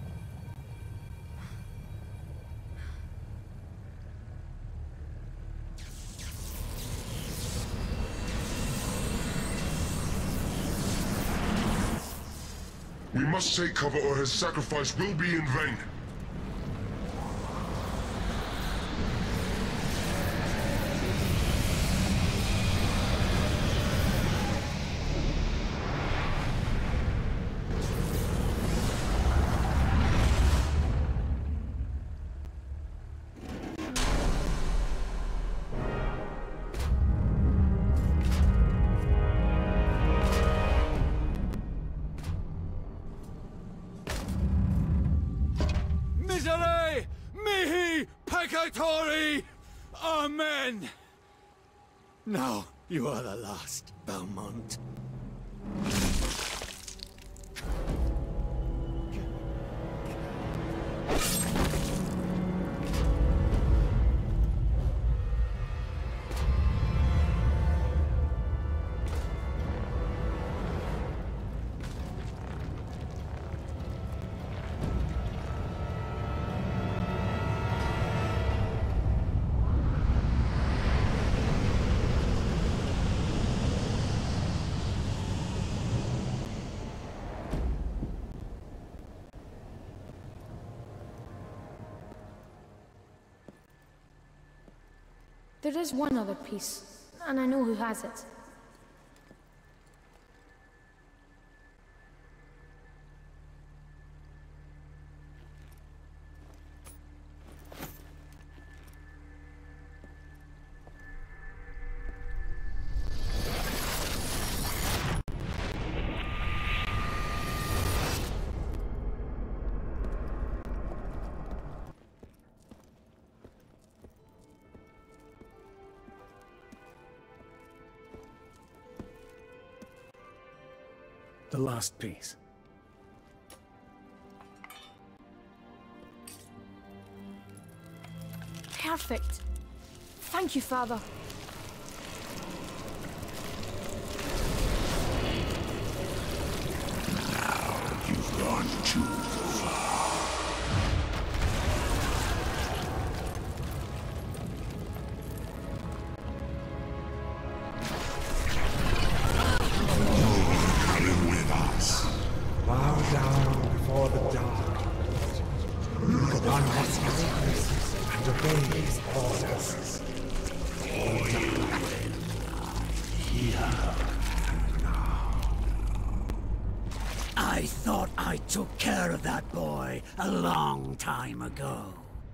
We must take cover or his sacrifice will be in vain. Miserere mihi peccatori! Amen! Now you are the last, Belmont. There is one other piece, and I know who has it. The last piece. Perfect. Thank you, Father. Now you've gone too far. Bow down before the dark. Look upon his weakness and obey his orders. All you here now. I thought I took care of that boy a long time ago.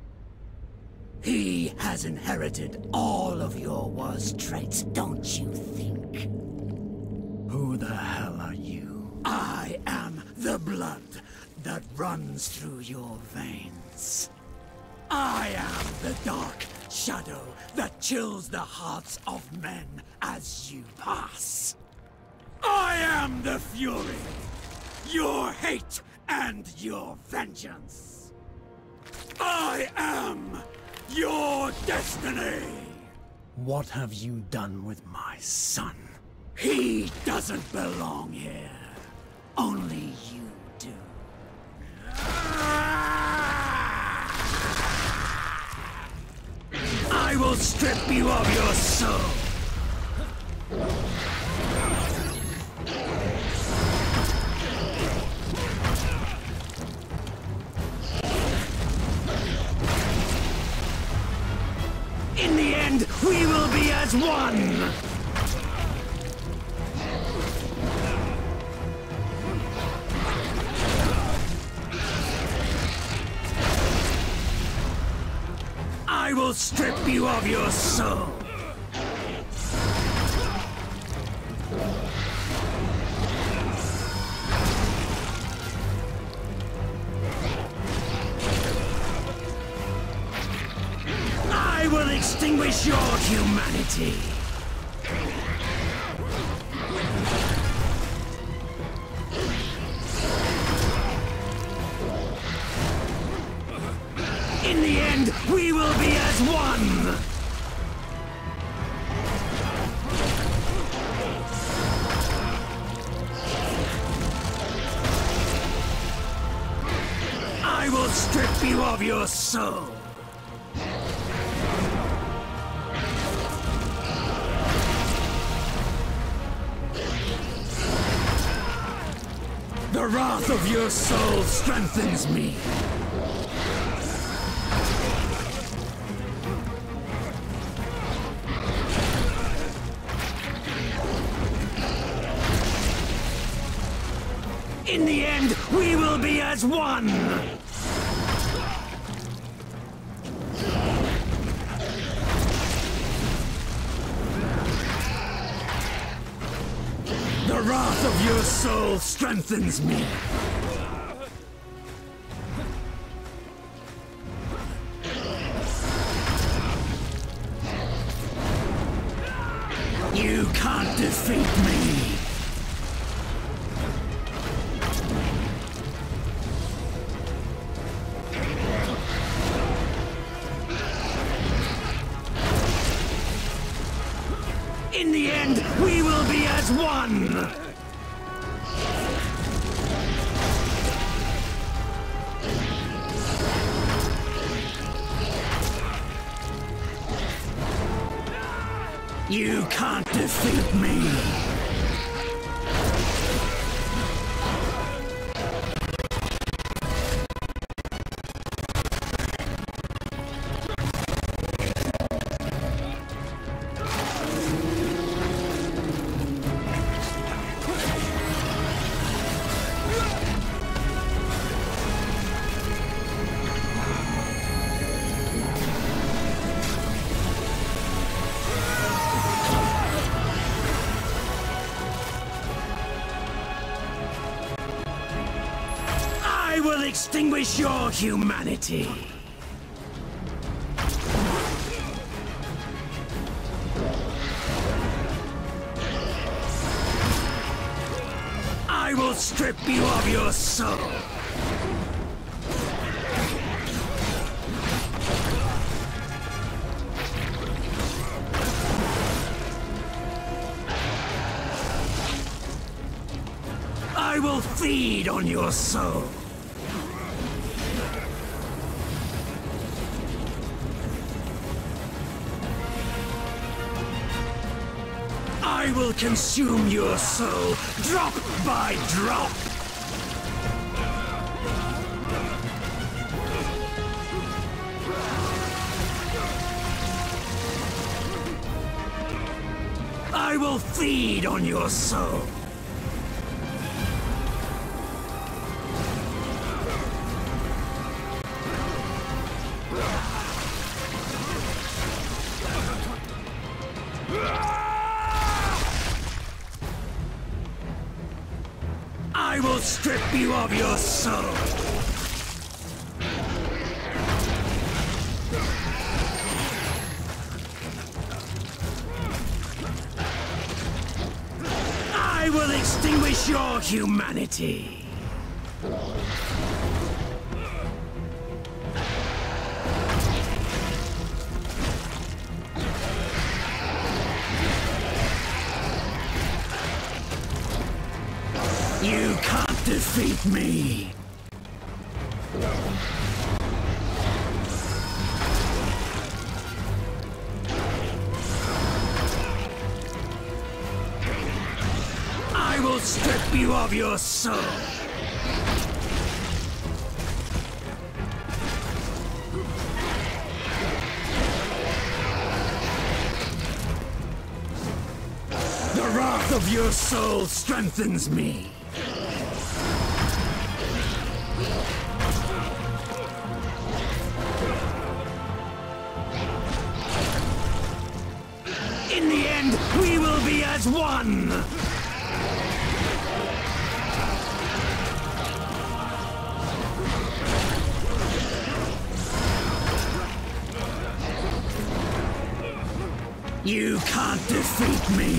He has inherited all of your worst traits, don't you think? Who the hell are you? I am the blood that runs through your veins. I am the dark shadow that chills the hearts of men as you pass. I am the fury, your hate and your vengeance. I am your destiny. What have you done with my son? He doesn't belong here. Only you do. I will strip you of your soul. In the end, we will be as one. I will strip you of your soul. I will extinguish your humanity. In the end, we will be as one! I will strip you of your soul! The wrath of your soul strengthens me! In the end, we will be as one! The wrath of your soul strengthens me! You can't defeat me! In the end, we will be as one! You can't defeat me! I will extinguish your humanity. I will strip you of your soul. I will feed on your soul. I will consume your soul, drop by drop. I will feed on your soul. I will strip you of your soul. I will extinguish your humanity. You can't defeat me! I will strip you of your soul! The wrath of your soul strengthens me! In the end, we will be as one! You can't defeat me!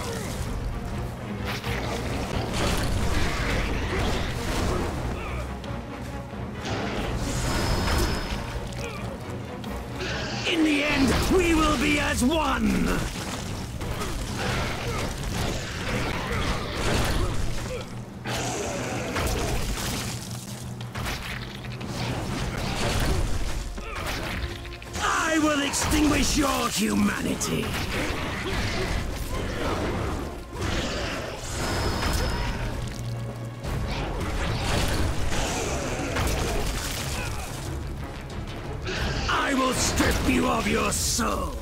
In the end, we will be as one! I will extinguish your humanity! I will strip you of your soul!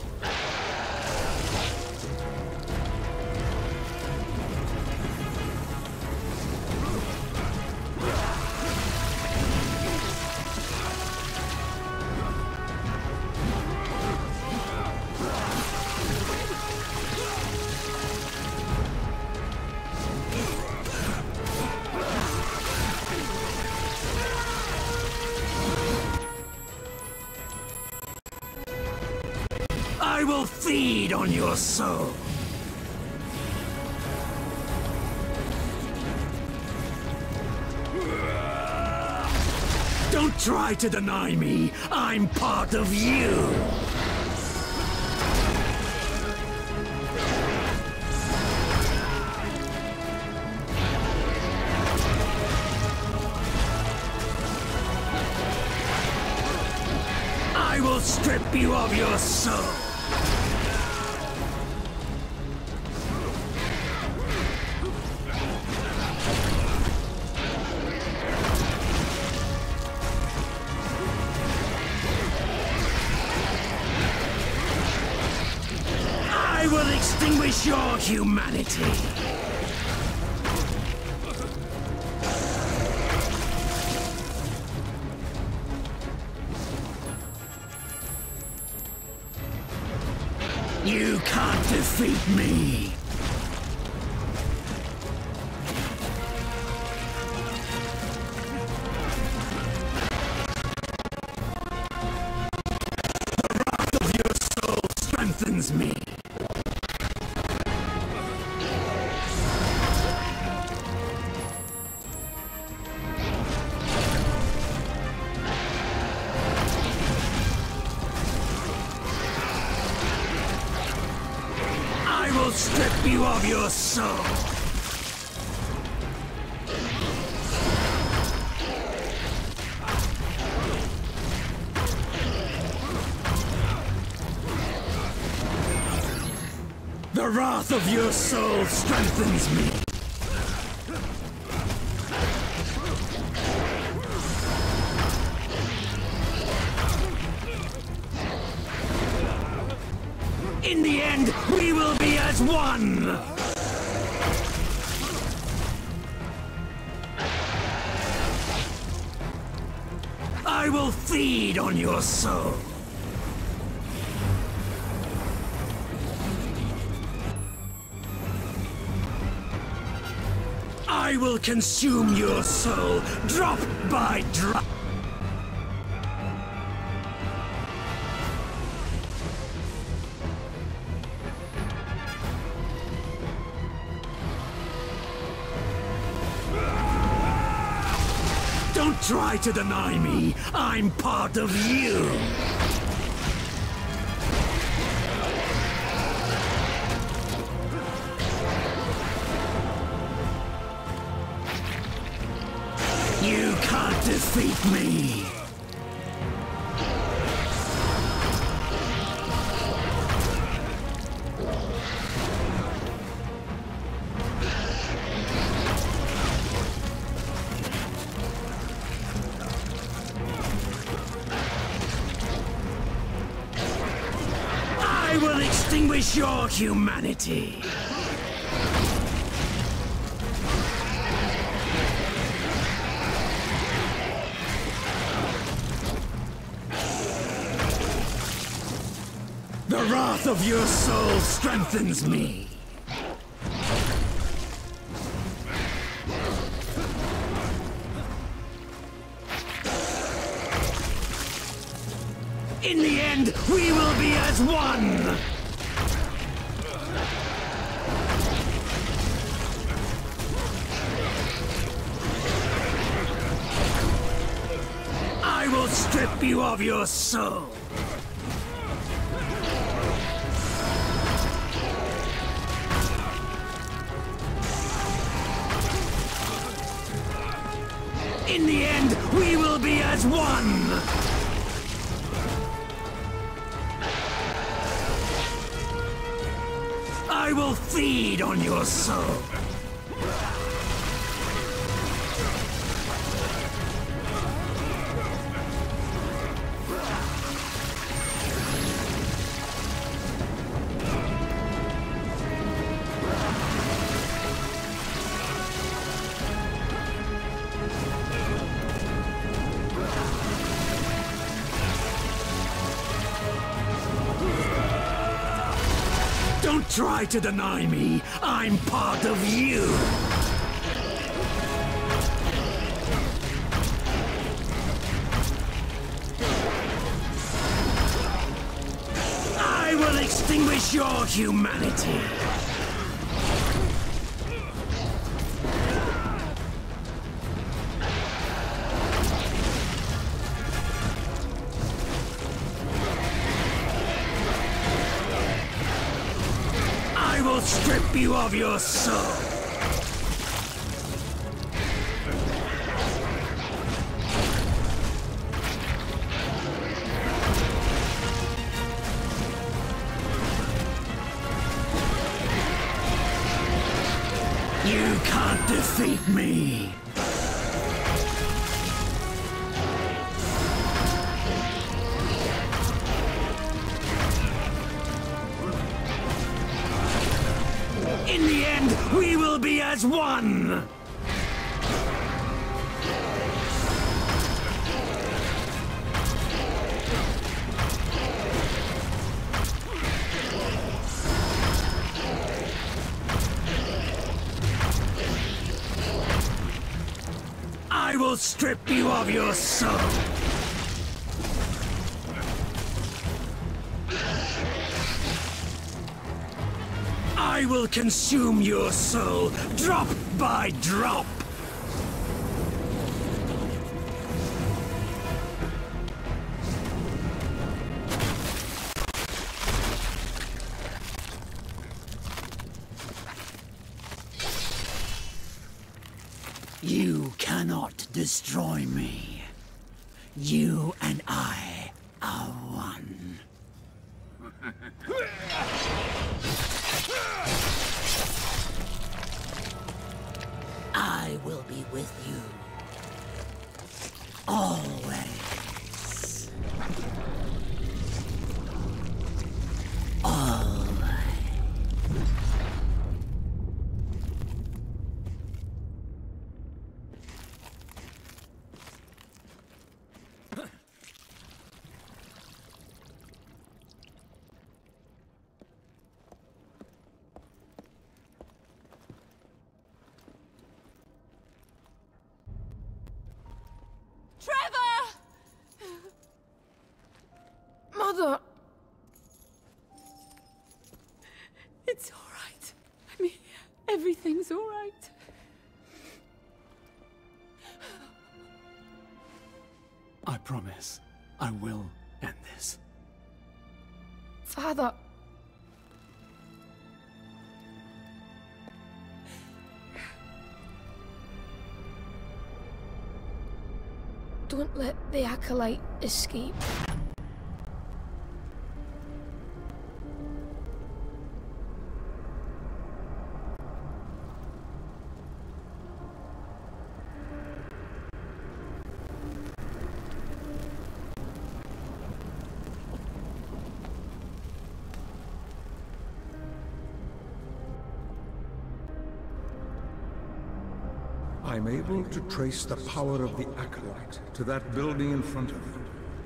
I will feed on your soul! Don't try to deny me! I'm part of you! I will strip you of your soul! I will extinguish your humanity! You can't defeat me! strengthens me. I will strip you of your soul. The wrath of your soul strengthens me. In the end, we will be as one! I will feed on your soul. I will consume your soul, drop by drop. Don't try to deny me. I'm part of you. You can't defeat me! I will extinguish your humanity! The wrath of your soul strengthens me. In the end, we will be as one! I will strip you of your soul. In the end, we will be as one! I will feed on your soul. Don't try to deny me. I'm part of you. I will extinguish your humanity. I will strip you of your soul. You can't defeat me. In the end, we will be as one! I will strip you of your soul! I will consume your soul, drop by drop! You cannot destroy me. You and I are one. I will be with you. Always. Always. Mother! It's all right. I mean, everything's all right. I promise, I will end this. Father! Don't let the Acolyte escape. I'm able to trace the power of the Acolyte to that building in front of you.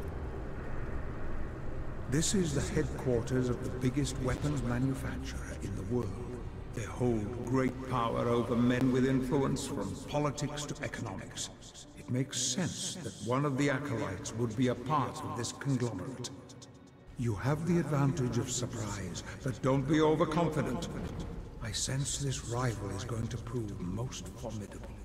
This is the headquarters of the biggest weapons manufacturer in the world. They hold great power over men with influence from politics to economics. It makes sense that one of the Acolytes would be a part of this conglomerate. You have the advantage of surprise, but don't be overconfident. I sense this rival is going to prove most formidable.